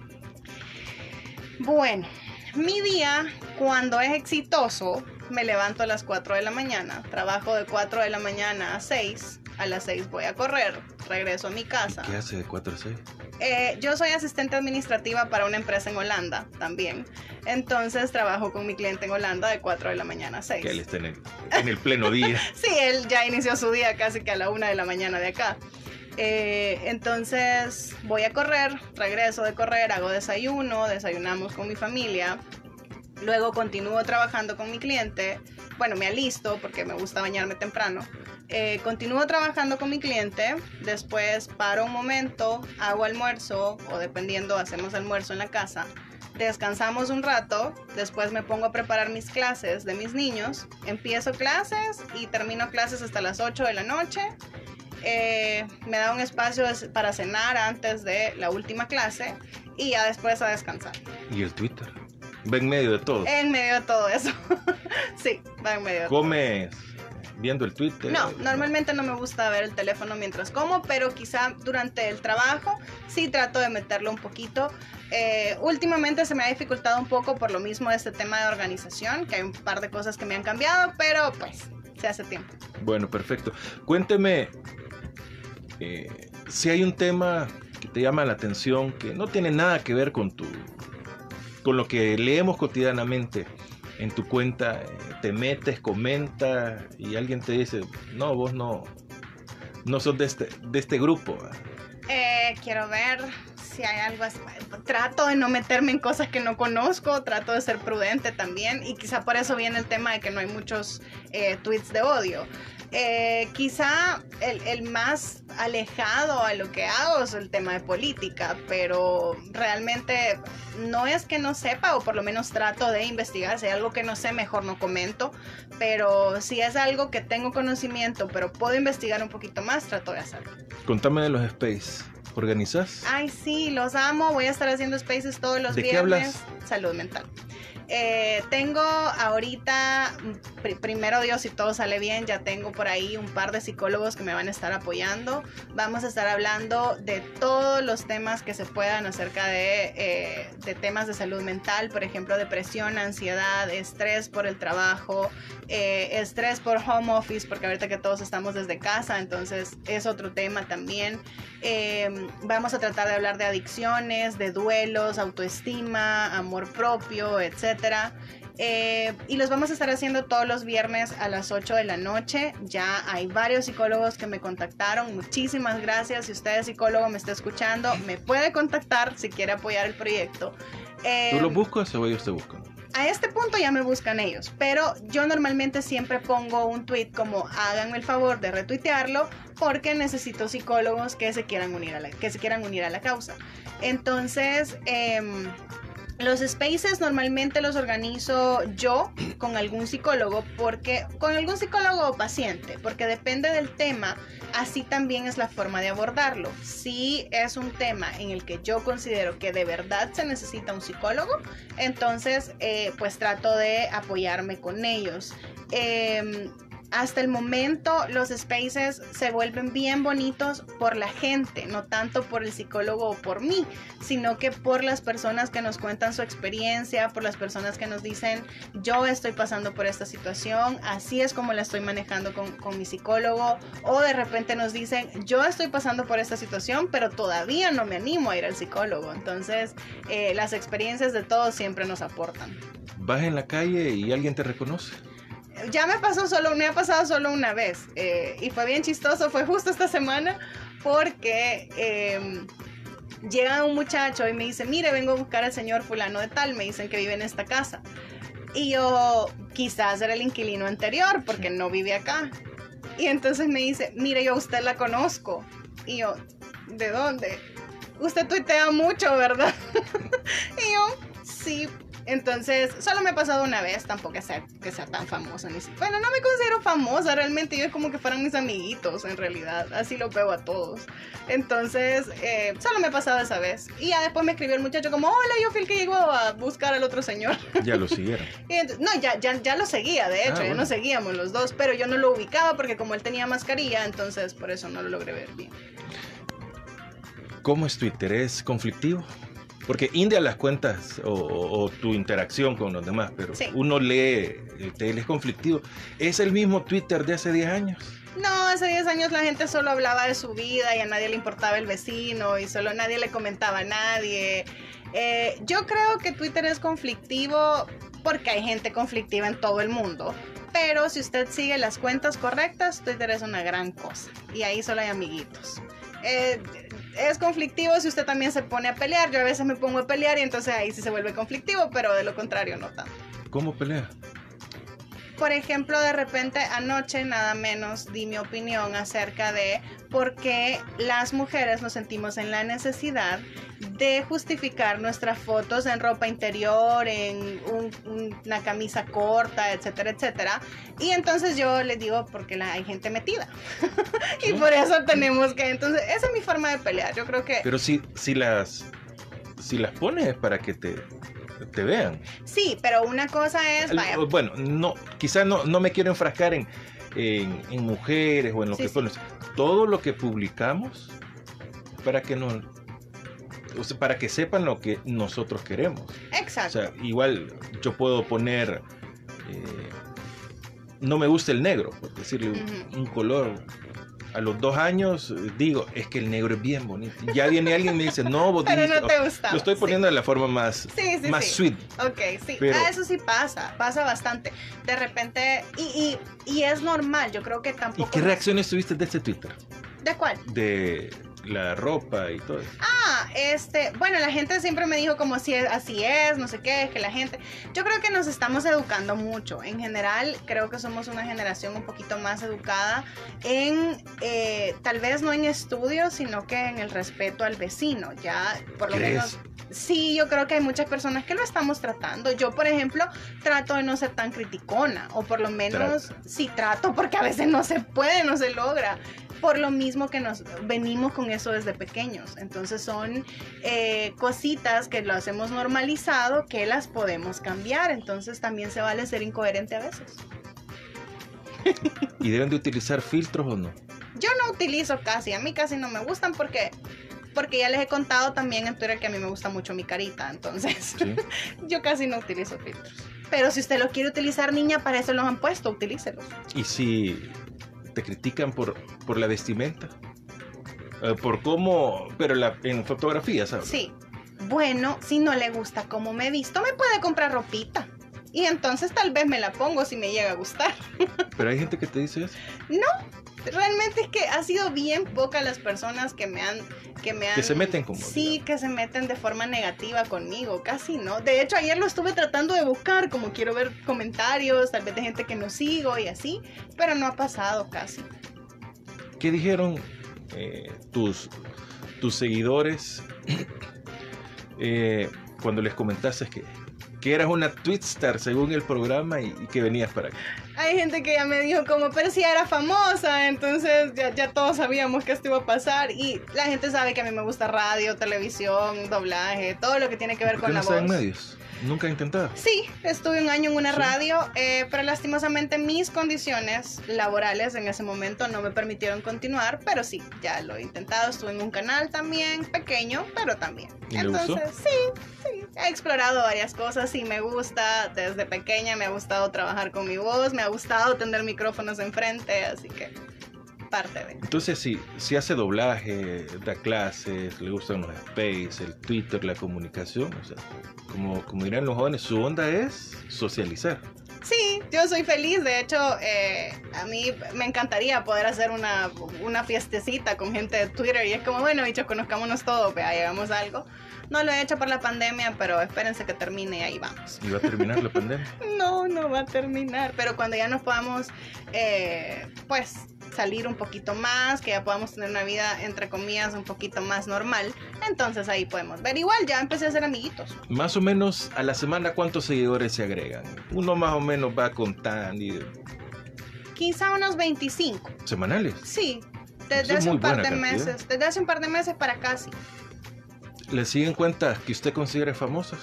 S2: Bueno, mi día, cuando es exitoso, me levanto a las cuatro de la mañana. Trabajo de cuatro de la mañana a seis. A las seis voy a correr, regreso a mi casa.
S1: ¿Qué hace de cuatro a seis?
S2: Eh, yo soy asistente administrativa para una empresa en Holanda también. Entonces trabajo con mi cliente en Holanda de cuatro de la mañana a seis.
S1: Que él está en el, en el pleno día.
S2: Sí, él ya inició su día casi que a la una de la mañana de acá. Eh, entonces voy a correr, regreso de correr, hago desayuno, desayunamos con mi familia. Luego continúo trabajando con mi cliente. Bueno, me alisto porque me gusta bañarme temprano. Eh, continúo trabajando con mi cliente. Después paro un momento, hago almuerzo o dependiendo, hacemos almuerzo en la casa. Descansamos un rato. Después me pongo a preparar mis clases de mis niños. Empiezo clases y termino clases hasta las ocho de la noche. Eh, me da un espacio para cenar antes de la última clase y ya después a descansar.
S1: ¿Y el Twitter? Va en medio de todo.
S2: En medio de todo eso. Sí, va en medio de
S1: ¿Comes todo. Viendo el Twitter?
S2: No, normalmente no me gusta ver el teléfono mientras como, pero quizá durante el trabajo sí trato de meterlo un poquito. Eh, últimamente se me ha dificultado un poco por lo mismo de este tema de organización, que hay un par de cosas que me han cambiado, pero pues se hace tiempo.
S1: Bueno, perfecto. Cuénteme eh, si hay un tema que te llama la atención, que no tiene nada que ver con tu... con lo que leemos cotidianamente en tu cuenta, te metes, comentas y alguien te dice, no, vos no, no sos de este, de este grupo.
S2: Eh, quiero ver si hay algo así. Trato de no meterme en cosas que no conozco, trato de ser prudente también y quizá por eso viene el tema de que no hay muchos eh, tweets de odio. Eh, quizá el, el más alejado a lo que hago es el tema de política, pero realmente no es que no sepa, o por lo menos trato de investigar. Si hay algo que no sé, mejor no comento, pero si es algo que tengo conocimiento, pero puedo investigar un poquito más, trato de hacerlo.
S1: Contame de los Space. ¿Organizas?
S2: Ay, sí, los amo. Voy a estar haciendo spaces todos los
S1: ¿De
S2: viernes.
S1: qué hablas?
S2: Salud mental. Eh, tengo ahorita, pr- primero Dios, si todo sale bien, ya tengo por ahí un par de psicólogos que me van a estar apoyando. Vamos a estar hablando de todos los temas que se puedan acerca de, eh, de temas de salud mental, por ejemplo, depresión, ansiedad, estrés por el trabajo, eh, estrés por home office, porque ahorita que todos estamos desde casa, entonces es otro tema también. Eh, vamos a tratar de hablar de adicciones, de duelos, autoestima, amor propio, etcétera. Eh, y los vamos a estar haciendo todos los viernes a las ocho de la noche. Ya hay varios psicólogos que me contactaron. Muchísimas gracias. Si usted es psicólogo, me está escuchando, me puede contactar si quiere apoyar el proyecto. Eh,
S1: ¿Tú los buscas o ellos te buscan?
S2: A este punto ya me buscan ellos, pero yo normalmente siempre pongo un tweet como háganme el favor de retuitearlo porque necesito psicólogos que se quieran unir a la, que se quieran unir a la causa. Entonces, eh, los spaces normalmente los organizo yo con algún psicólogo, porque con algún psicólogo o paciente, porque depende del tema, así también es la forma de abordarlo. Si es un tema en el que yo considero que de verdad se necesita un psicólogo, entonces eh, pues trato de apoyarme con ellos. Eh, Hasta el momento los spaces se vuelven bien bonitos por la gente, no tanto por el psicólogo o por mí, sino que por las personas que nos cuentan su experiencia, por las personas que nos dicen yo estoy pasando por esta situación, así es como la estoy manejando con, con mi psicólogo, o de repente nos dicen yo estoy pasando por esta situación pero todavía no me animo a ir al psicólogo. Entonces eh, las experiencias de todos siempre nos aportan.
S1: ¿Vas en la calle y alguien te reconoce?
S2: Ya me pasó solo, me ha pasado solo una vez eh, y fue bien chistoso, fue justo esta semana porque eh, llega un muchacho y me dice, mire, vengo a buscar al señor fulano de tal, me dicen que vive en esta casa. Y yo, quizás era el inquilino anterior porque no vive acá. Y entonces me dice, mire, yo a usted la conozco. Y yo, ¿de dónde? Usted tuitea mucho, ¿verdad? Y yo, sí. Entonces, solo me ha pasado una vez, tampoco es que sea tan famosa. Ni si... Bueno, no me considero famosa, realmente yo es como que fueran mis amiguitos, en realidad. Así lo veo a todos. Entonces, eh, solo me ha pasado esa vez. Y ya después me escribió el muchacho como, hola, yo fui el que llegó a buscar al otro señor.
S1: Ya lo siguieron.
S2: Y entonces, no, ya, ya, ya lo seguía, de hecho, ah, ya bueno. Nos seguíamos los dos, pero yo no lo ubicaba porque como él tenía mascarilla, entonces por eso no lo logré ver bien.
S1: ¿Cómo es Twitter? ¿Es conflictivo? Porque india las cuentas o, o, o tu interacción con los demás, pero sí. Uno lee, él es conflictivo. ¿Es el mismo Twitter de hace diez años?
S2: No, hace diez años la gente solo hablaba de su vida y a nadie le importaba el vecino y solo nadie le comentaba a nadie. Eh, yo creo que Twitter es conflictivo porque hay gente conflictiva en todo el mundo. Pero si usted sigue las cuentas correctas, Twitter es una gran cosa. Y ahí solo hay amiguitos. Eh, es conflictivo si usted también se pone a pelear. Yo a veces me pongo a pelear y entonces ahí sí se vuelve conflictivo, pero de lo contrario no tanto.
S1: ¿Cómo pelea?
S2: Por ejemplo, de repente anoche nada menos di mi opinión acerca de por qué las mujeres nos sentimos en la necesidad de justificar nuestras fotos en ropa interior, en un, una camisa corta, etcétera, etcétera. Y entonces yo les digo, porque la, hay gente metida. Y ¿sí? Por eso tenemos que... Entonces, esa es mi forma de pelear. Yo creo que...
S1: Pero si, si, las, si las pones es para que te... te vean.
S2: Sí, pero una cosa es... Vaya.
S1: Bueno, no, quizás no, no me quiero enfrascar en, en, en mujeres o en lo sí, que pones. Sí. Todo lo que publicamos para que nos, o sea, para que sepan lo que nosotros queremos.
S2: Exacto.
S1: O sea, igual yo puedo poner eh, no me gusta el negro, por decirle uh-huh. un, un color. A los dos años digo, es que el negro es bien bonito. Ya viene alguien y me dice, no, vos
S2: pero
S1: dijiste,
S2: no te gusta.
S1: Lo estoy poniendo sí. de la forma más,
S2: sí, sí,
S1: más
S2: sí.
S1: sweet.
S2: Ok, sí.
S1: Pero,
S2: ah, eso sí pasa, pasa bastante. De repente, y, y, y es normal, yo creo que tampoco...
S1: ¿Y qué reacciones tuviste de este Twitter?
S2: ¿De cuál?
S1: De la ropa y todo eso.
S2: Ah, este, bueno, la gente siempre me dijo como si así es, no sé qué, que la gente... Yo creo que nos estamos educando mucho. En general, creo que somos una generación un poquito más educada en, eh, tal vez no en estudios, sino que en el respeto al vecino. Ya, por lo menos... Sí, yo creo que hay muchas personas que lo estamos tratando. Yo, por ejemplo, trato de no ser tan criticona, o por lo menos Trata. sí trato, porque a veces no se puede, no se logra. Por lo mismo que nos venimos con eso desde pequeños. Entonces son eh, cositas que lo hacemos normalizado, que las podemos cambiar. Entonces también se vale ser incoherente a veces.
S1: ¿Y deben de utilizar filtros o no?
S2: Yo no utilizo casi, a mí casi no me gustan porque... Porque ya les he contado también en Twitter que a mí me gusta mucho mi carita, entonces ¿sí? Yo casi no utilizo filtros. Pero si usted lo quiere utilizar, niña, para eso los han puesto, utilícelos.
S1: ¿Y si te critican por, por la vestimenta? Uh, por cómo, pero la, en fotografía, ¿sabes?
S2: Sí. Bueno, si no le gusta cómo me he visto, me puede comprar ropita. Y entonces tal vez me la pongo si me llega a gustar.
S1: ¿Pero hay gente que te dice eso?
S2: No, realmente es que ha sido bien pocas las personas que me han... Que, me han,
S1: que se meten como...
S2: Sí,
S1: digamos.
S2: que se meten de forma negativa conmigo, casi no. De hecho, ayer lo estuve tratando de buscar, como quiero ver comentarios, tal vez de gente que no sigo y así, pero no ha pasado casi.
S1: ¿Qué dijeron eh, tus, tus seguidores eh, cuando les comentaste que, que eras una Twitstar según el programa y, y que venías para acá?
S2: Hay gente que ya me dijo como, pero si era famosa, entonces ya, ya todos sabíamos que esto iba a pasar. Y la gente sabe que a mí me gusta radio, televisión, doblaje, todo lo que tiene que ver con
S1: no
S2: la
S1: estás
S2: voz.
S1: en medios? ¿Nunca he intentado?
S2: Sí, estuve un año en una
S1: ¿Sí?
S2: radio, eh, pero lastimosamente mis condiciones laborales en ese momento no me permitieron continuar, pero sí, ya lo he intentado. Estuve en un canal también, pequeño, pero también.
S1: ¿Y le
S2: Entonces,
S1: gustó?
S2: sí, sí, he explorado varias cosas y me gusta. Desde pequeña me ha gustado trabajar con mi voz, me ha gustado tener micrófonos enfrente, así que parte de...
S1: Entonces, si, si hace doblaje, da clases, le gustan los space, el Twitter, la comunicación, o sea, como, como dirán los jóvenes, su onda es socializar.
S2: Sí, yo soy feliz. De hecho, eh, a mí me encantaría poder hacer una, una fiestecita con gente de Twitter. Y es como, bueno, bichos, conozcámonos todos, vea, hagamos algo. No lo he hecho por la pandemia, pero espérense que termine y ahí vamos.
S1: ¿Y va a terminar la pandemia?
S2: No, no va a terminar. Pero cuando ya nos podamos, eh, pues, salir un poquito más, que ya podamos tener una vida, entre comillas, un poquito más normal, entonces ahí podemos ver. Igual ya empecé a hacer amiguitos.
S1: Más o menos a la semana, ¿cuántos seguidores se agregan? Uno más o menos va contando. Y...
S2: Quizá unos veinticinco.
S1: ¿Semanales?
S2: Sí,
S1: Eso
S2: desde
S1: es
S2: hace
S1: muy
S2: un par
S1: buena
S2: de
S1: cantidad.
S2: meses. Desde hace un par de meses para casi.
S1: ¿Le siguen cuentas que usted considere famosas?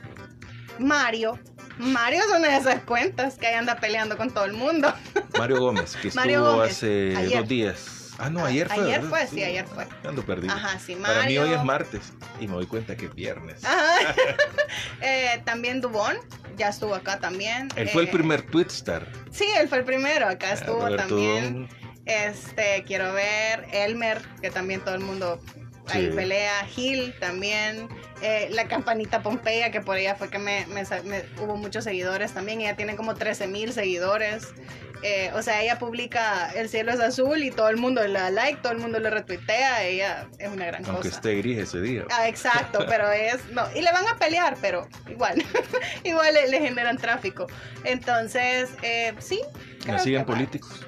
S2: Mario. Mario es una de esas cuentas que ahí anda peleando con todo el mundo.
S1: Mario Gómez, que
S2: Mario
S1: estuvo
S2: Gómez,
S1: hace
S2: ayer.
S1: dos días. Ah, no, ayer fue.
S2: Ayer
S1: ¿verdad?
S2: fue, sí, ayer fue.
S1: Ando perdido.
S2: Ajá, sí,
S1: Para mí
S2: Mario.
S1: hoy es martes y me doy cuenta que es viernes.
S2: Ajá. eh, también Dubón, ya estuvo acá también.
S1: Él fue
S2: Eh,
S1: el primer Twitstar.
S2: Sí, él fue el primero, acá estuvo
S1: Roberto
S2: también.
S1: Dubón.
S2: Este, quiero ver, Elmer, que también todo el mundo ahí
S1: Sí.
S2: pelea, Gil también, eh, la campanita Pompeya, que por ella fue que me, me, me- hubo muchos seguidores también, ella tiene como trece mil seguidores. Eh, o sea, ella publica El cielo es azul y todo el mundo le da like, todo el mundo le retuitea, ella es una gran
S1: Aunque
S2: cosa.
S1: esté gris ese día.
S2: Ah, exacto, pero es, no, y le van a pelear, pero igual, igual le, le generan tráfico. Entonces, eh, sí.
S1: ¿Me
S2: creo
S1: siguen
S2: que va.
S1: políticos?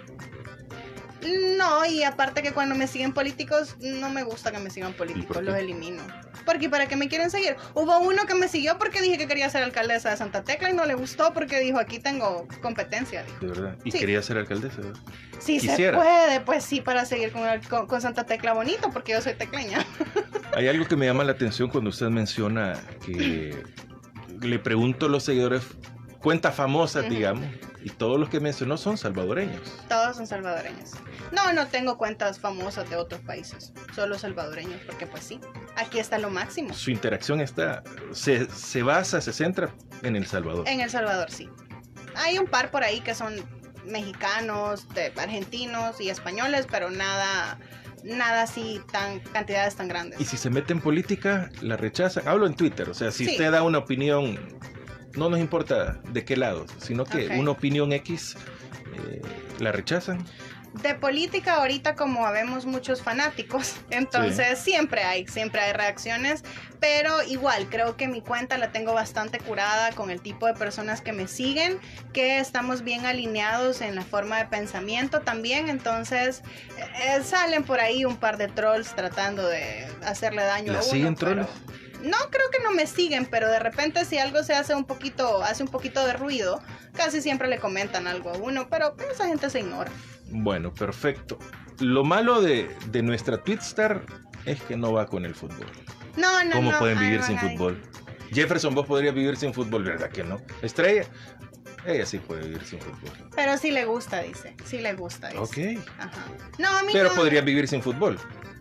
S2: No, y aparte que cuando me siguen políticos, no me gusta que me sigan
S1: por
S2: políticos,
S1: qué?
S2: los elimino. Porque para qué me quieren seguir. Hubo uno que me siguió porque dije que quería ser alcaldesa de Santa Tecla y no le gustó porque dijo, aquí tengo competencia. Dijo.
S1: De verdad. Y
S2: Sí.
S1: quería ser alcaldesa, ¿verdad?
S2: Sí
S1: Quisiera.
S2: se puede, pues sí, para seguir con, el- con, con Santa Tecla bonito, porque yo soy tecleña.
S1: Hay algo que me llama la atención cuando usted menciona que le pregunto a los seguidores, cuentas famosas,
S2: Ujú.
S1: digamos, y todos los que mencionó son salvadoreños.
S2: Todos son salvadoreños. No, no tengo cuentas famosas de otros países, solo salvadoreños, porque pues sí, aquí está lo máximo.
S1: Su interacción está, se, se basa, se centra en El Salvador.
S2: En El Salvador, sí. Hay un par por ahí que son mexicanos, de- argentinos y españoles, pero nada, nada así, tan cantidades tan grandes.
S1: Y si se mete en política, la rechazan. Hablo en Twitter, o sea, si
S2: Sí.
S1: usted da una opinión, no nos importa de qué lado, sino que
S2: Ok.
S1: una opinión X, eh, la rechazan.
S2: De política ahorita como habemos muchos fanáticos, entonces siempre hay, siempre hay reacciones, pero igual creo que mi cuenta la tengo bastante curada con el tipo de personas que me siguen, que estamos bien alineados en la forma de pensamiento también, entonces eh, salen por ahí un par de trolls tratando de hacerle daño a
S1: ¿La
S2: uno.
S1: siguen
S2: pero-
S1: trolls?
S2: No, creo que no me siguen, pero de repente si algo se hace un poquito, hace un poquito de ruido, casi siempre le comentan algo a uno, pero esa gente se ignora.
S1: Bueno, perfecto. Lo malo de, de nuestra Twitstar es que no va con el fútbol.
S2: No, no,
S1: ¿Cómo
S2: no.
S1: pueden vivir
S2: ay,
S1: sin
S2: ay.
S1: fútbol? Jefferson, vos podrías vivir sin fútbol, ¿verdad que no? Estrella, ella sí puede vivir sin fútbol.
S2: Pero sí le gusta, dice. Sí le gusta, dice.
S1: Ok.
S2: Ajá. No, a mí
S1: Pero
S2: no.
S1: podrías vivir sin fútbol.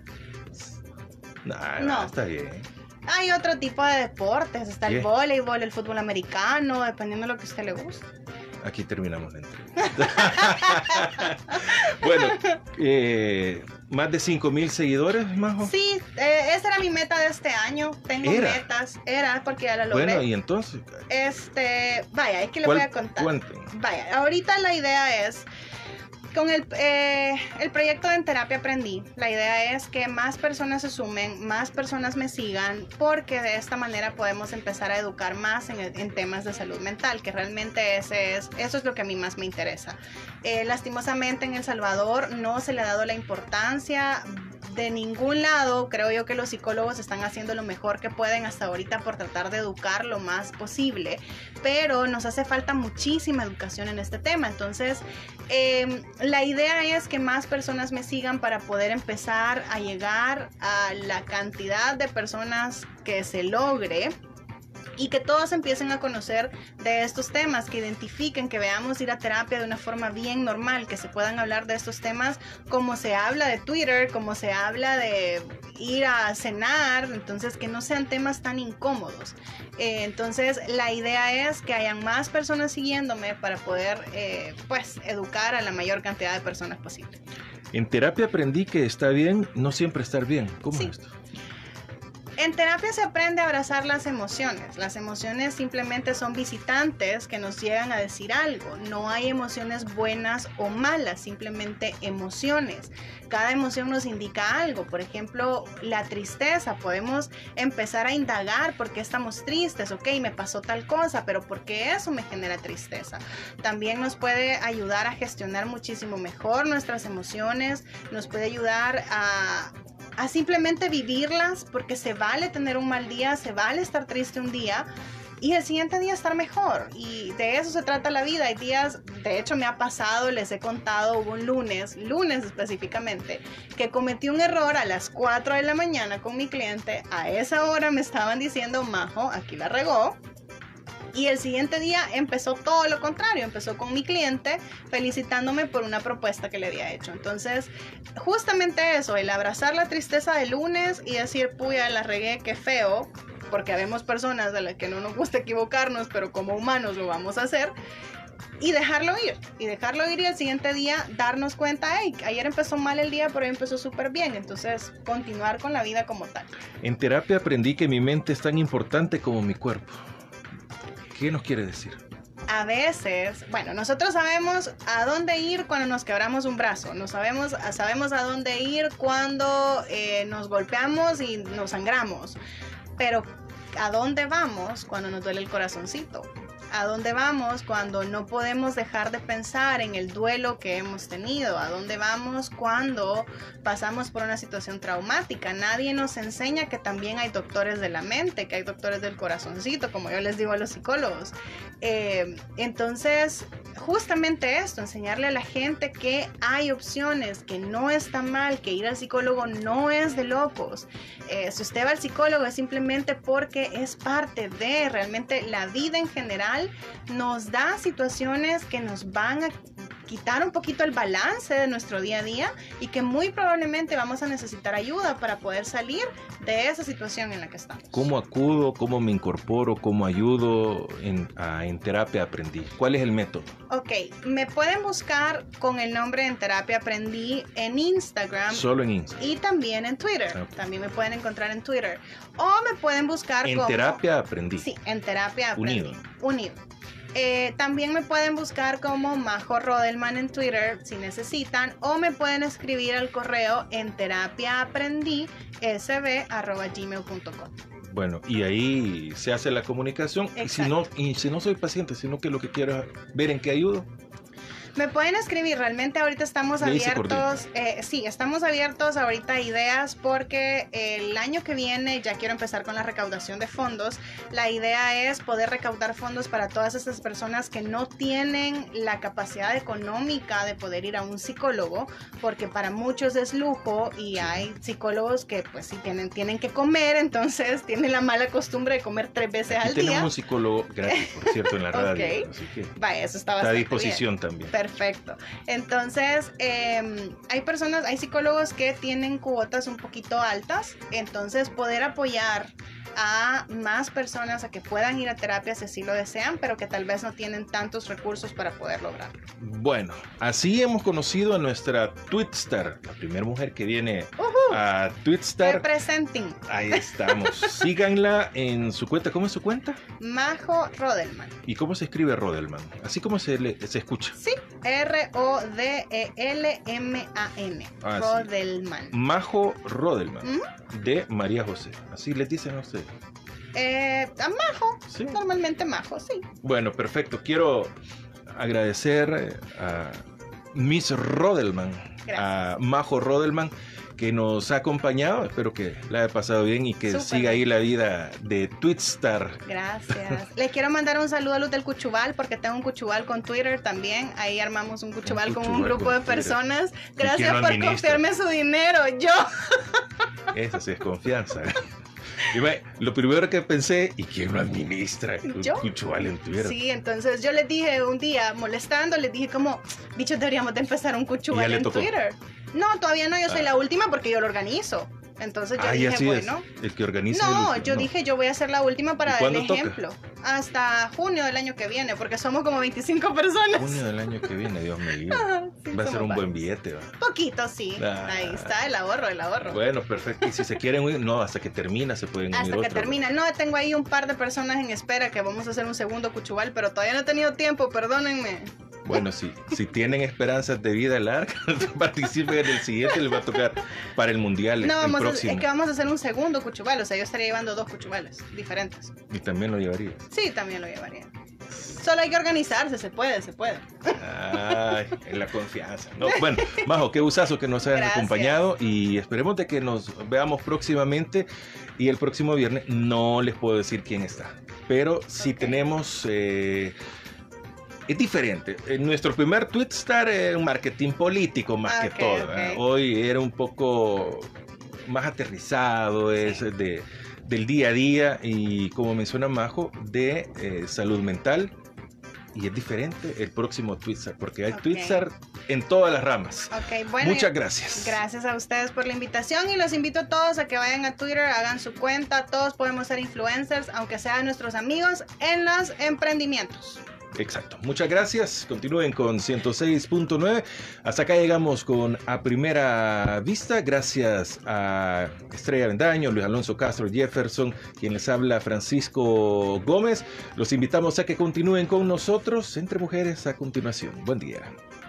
S1: Nah,
S2: No.
S1: está bien.
S2: Hay otro tipo de deportes. Está
S1: ¿Qué?
S2: el voleibol, el fútbol americano, dependiendo de lo que a usted le guste.
S1: aquí terminamos la entrevista. Bueno, eh, más de cinco mil seguidores, Majo.
S2: Sí, eh, esa era mi meta de este año. Tengo
S1: ¿Era?
S2: metas, era porque ya la logré.
S1: Bueno, y entonces.
S2: Este, vaya, es que le voy a contar.
S1: Cuenten.
S2: Vaya, ahorita la idea es, con el, eh, el proyecto de En Terapia Aprendí, la idea es que más personas se sumen, más personas me sigan, porque de esta manera podemos empezar a educar más en, en temas de salud mental, que realmente ese es, eso es lo que a mí más me interesa. Eh, lastimosamente en El Salvador no se le ha dado la importancia de ningún lado. Creo yo que los psicólogos están haciendo lo mejor que pueden hasta ahorita por tratar de educar lo más posible, pero nos hace falta muchísima educación en este tema. Entonces, eh, la idea es que más personas me sigan para poder empezar a llegar a la cantidad de personas que se logre, y que todos empiecen a conocer de estos temas, que identifiquen, que veamos ir a terapia de una forma bien normal, que se puedan hablar de estos temas como se habla de Twitter, como se habla de ir a cenar, entonces que no sean temas tan incómodos. Eh, entonces la idea es que hayan más personas siguiéndome para poder eh, pues educar a la mayor cantidad de personas posible.
S1: En terapia aprendí que está bien no siempre estar bien. ¿Cómo
S2: Sí.
S1: es esto?
S2: En terapia se aprende a abrazar las emociones. Las emociones simplemente son visitantes que nos llegan a decir algo. No hay emociones buenas o malas, simplemente emociones. Cada emoción nos indica algo. Por ejemplo, la tristeza. Podemos empezar a indagar por qué estamos tristes. Ok, me pasó tal cosa, pero ¿por qué eso me genera tristeza? También nos puede ayudar a gestionar muchísimo mejor nuestras emociones. Nos puede ayudar a... a simplemente vivirlas, porque se vale tener un mal día, se vale estar triste un día y el siguiente día estar mejor, y de eso se trata la vida. Hay días, de hecho me ha pasado, les he contado, hubo un lunes, lunes específicamente, que cometí un error a las cuatro de la mañana con mi cliente. A esa hora me estaban diciendo, Majo, aquí la regó. Y el siguiente día empezó todo lo contrario, empezó con mi cliente felicitándome por una propuesta que le había hecho. Entonces, justamente eso, el abrazar la tristeza del lunes y decir, puya, la regué, qué feo, porque habemos personas de las que no nos gusta equivocarnos, pero como humanos lo vamos a hacer, y dejarlo ir, y dejarlo ir y el siguiente día darnos cuenta, hey, ayer empezó mal el día, pero hoy empezó súper bien. Entonces, continuar con la vida como tal.
S1: En terapia aprendí que mi mente es tan importante como mi cuerpo. ¿Qué nos quiere decir?
S2: A veces, bueno, nosotros sabemos a dónde ir cuando nos quebramos un brazo, no sabemos, sabemos a dónde ir cuando eh, nos golpeamos y nos sangramos, pero ¿a dónde vamos cuando nos duele el corazoncito? ¿A dónde vamos cuando no podemos dejar de pensar en el duelo que hemos tenido? ¿A dónde vamos cuando pasamos por una situación traumática? Nadie nos enseña que también hay doctores de la mente, que hay doctores del corazoncito, como yo les digo a los psicólogos. Eh, entonces, justamente esto, enseñarle a la gente que hay opciones, que no está mal, que ir al psicólogo no es de locos. Eh, si usted va al psicólogo es simplemente porque es parte de realmente la vida en general. Nos da situaciones que nos van a quitar un poquito el balance de nuestro día a día y que muy probablemente vamos a necesitar ayuda para poder salir de esa situación en la que estamos.
S1: ¿Cómo acudo? ¿Cómo me incorporo? ¿Cómo ayudo? En, a, en terapia aprendí. ¿Cuál es el método?
S2: Ok, me pueden buscar con el nombre En Terapia Aprendí en Instagram.
S1: Solo en Instagram.
S2: Y también en Twitter.
S1: Okay.
S2: También me pueden encontrar en Twitter. O me pueden buscar
S1: en
S2: como...
S1: En Terapia Aprendí.
S2: Sí, En Terapia Aprendí.
S1: Unido.
S2: Unido. Eh, también me pueden buscar como Majo Rodelman en Twitter si necesitan, o me pueden escribir al correo en terapiaaprendisb arroba gmail punto com.
S1: Bueno, y ahí se hace la comunicación. Y si, no, y si no soy paciente, sino que lo que quiero es ver en qué ayudo.
S2: Me pueden escribir, realmente ahorita estamos abiertos, eh, sí, estamos abiertos ahorita a ideas, porque el año que viene ya quiero empezar con la recaudación de fondos. La idea es poder recaudar fondos para todas esas personas que no tienen la capacidad económica de poder ir a un psicólogo, porque para muchos es lujo y hay psicólogos que pues sí tienen, tienen que comer, entonces tienen la mala costumbre de comer tres veces
S1: Aquí
S2: al
S1: tenemos
S2: día.
S1: un psicólogo gratis, por cierto, en la radio.
S2: Okay.
S1: Así que
S2: vaya, eso está
S1: está a
S2: bastante
S1: disposición
S2: bien.
S1: también.
S2: Perfecto. Entonces, eh, hay personas, hay psicólogos que tienen cuotas un poquito altas, entonces poder apoyar a más personas a que puedan ir a terapia si así lo desean, pero que tal vez no tienen tantos recursos para poder lograrlo.
S1: Bueno, así hemos conocido a nuestra Twitstar, la primera mujer que viene uh-huh. a Twitstar.
S2: Representing.
S1: Ahí estamos. Síganla en su cuenta. ¿Cómo es su cuenta?
S2: Majo Rodelman.
S1: ¿Y cómo se escribe Rodelman? Así como se, le, se escucha.
S2: Sí, R O D E L M A N.
S1: Ah,
S2: Rodelman.
S1: Sí. Majo Rodelman. ¿Mm? De María José. Así le dicen a usted.
S2: Eh, a Majo. Sí. Normalmente Majo, sí.
S1: Bueno, perfecto. Quiero agradecer a Miss Rodelman, Gracias. A Majo Rodelman, que nos ha acompañado. Espero que la haya pasado bien y que Super. Siga ahí la vida de Twitstar.
S2: Gracias. Les quiero mandar un saludo a Luz del Cuchubal, porque tengo un Cuchubal con Twitter también. Ahí armamos un Cuchubal, un cuchubal con un grupo con de personas. Gracias por administra? Confiarme su dinero. Yo.
S1: Esa sí es confianza. Y me, lo primero que pensé, ¿y quién lo administra?
S2: ¿Yo?
S1: Cuchubal en Twitter.
S2: Sí, entonces yo les dije un día, molestando, les dije como, bichos, deberíamos de empezar un Cuchubal en tocó? Twitter. No, todavía no, yo soy ah. la última porque yo lo organizo. Entonces yo
S1: ah,
S2: dije,
S1: así
S2: bueno.
S1: Es. El que organiza.
S2: No,
S1: el,
S2: yo
S1: no.
S2: dije, yo voy a ser la última para dar el ejemplo.
S1: Toca?
S2: Hasta junio del año que viene, porque somos como veinticinco personas.
S1: Junio del año que viene, Dios me libre. Ah, sí, va a ser un varios. Buen billete, ¿va?
S2: Poquito, sí. Ah. Ahí está el ahorro, el ahorro.
S1: Bueno, perfecto. Y si se quieren unir, no, hasta que termina se pueden unir.
S2: Hasta que
S1: otro,
S2: termina. No, tengo ahí un par de personas en espera que vamos a hacer un segundo Cuchubal, pero todavía no he tenido tiempo, perdónenme.
S1: Bueno, si, si tienen esperanzas de vida larga, participen en el siguiente, les va a tocar para el mundial.
S2: No,
S1: el
S2: vamos
S1: próximo.
S2: A, es que vamos a hacer un segundo Cuchubal, o sea, yo estaría llevando dos Cuchubales diferentes.
S1: ¿Y también lo llevaría?
S2: Sí, también lo llevaría. Solo hay que organizarse, se puede, se puede.
S1: Ay, en la confianza. No, bueno, Majo, qué gustazo que nos hayas Gracias. Acompañado y esperemos de que nos veamos próximamente. Y el próximo viernes no les puedo decir quién está, pero sí okay. tenemos... Eh, es diferente. Nuestro primer Twitstar era un marketing político más okay, que todo. Okay. Hoy era un poco más aterrizado, sí. es de, del día a día y como menciona Majo, de eh, salud mental. Y es diferente el próximo Twitstar, porque hay okay. Twitstar en todas las ramas.
S2: Okay, bueno,
S1: muchas gracias.
S2: Gracias a ustedes por la invitación y los invito a todos a que vayan a Twitter, hagan su cuenta. Todos podemos ser influencers, aunque sean nuestros amigos en los emprendimientos.
S1: Exacto. Muchas gracias. Continúen con ciento seis punto nueve. Hasta acá llegamos con A Primera Vista. Gracias a Estrella Bendaño, Luis Alonso Castro, Jefferson, quien les habla, Francisco Gómez. Los invitamos a que continúen con nosotros Entre Mujeres a continuación. Buen día.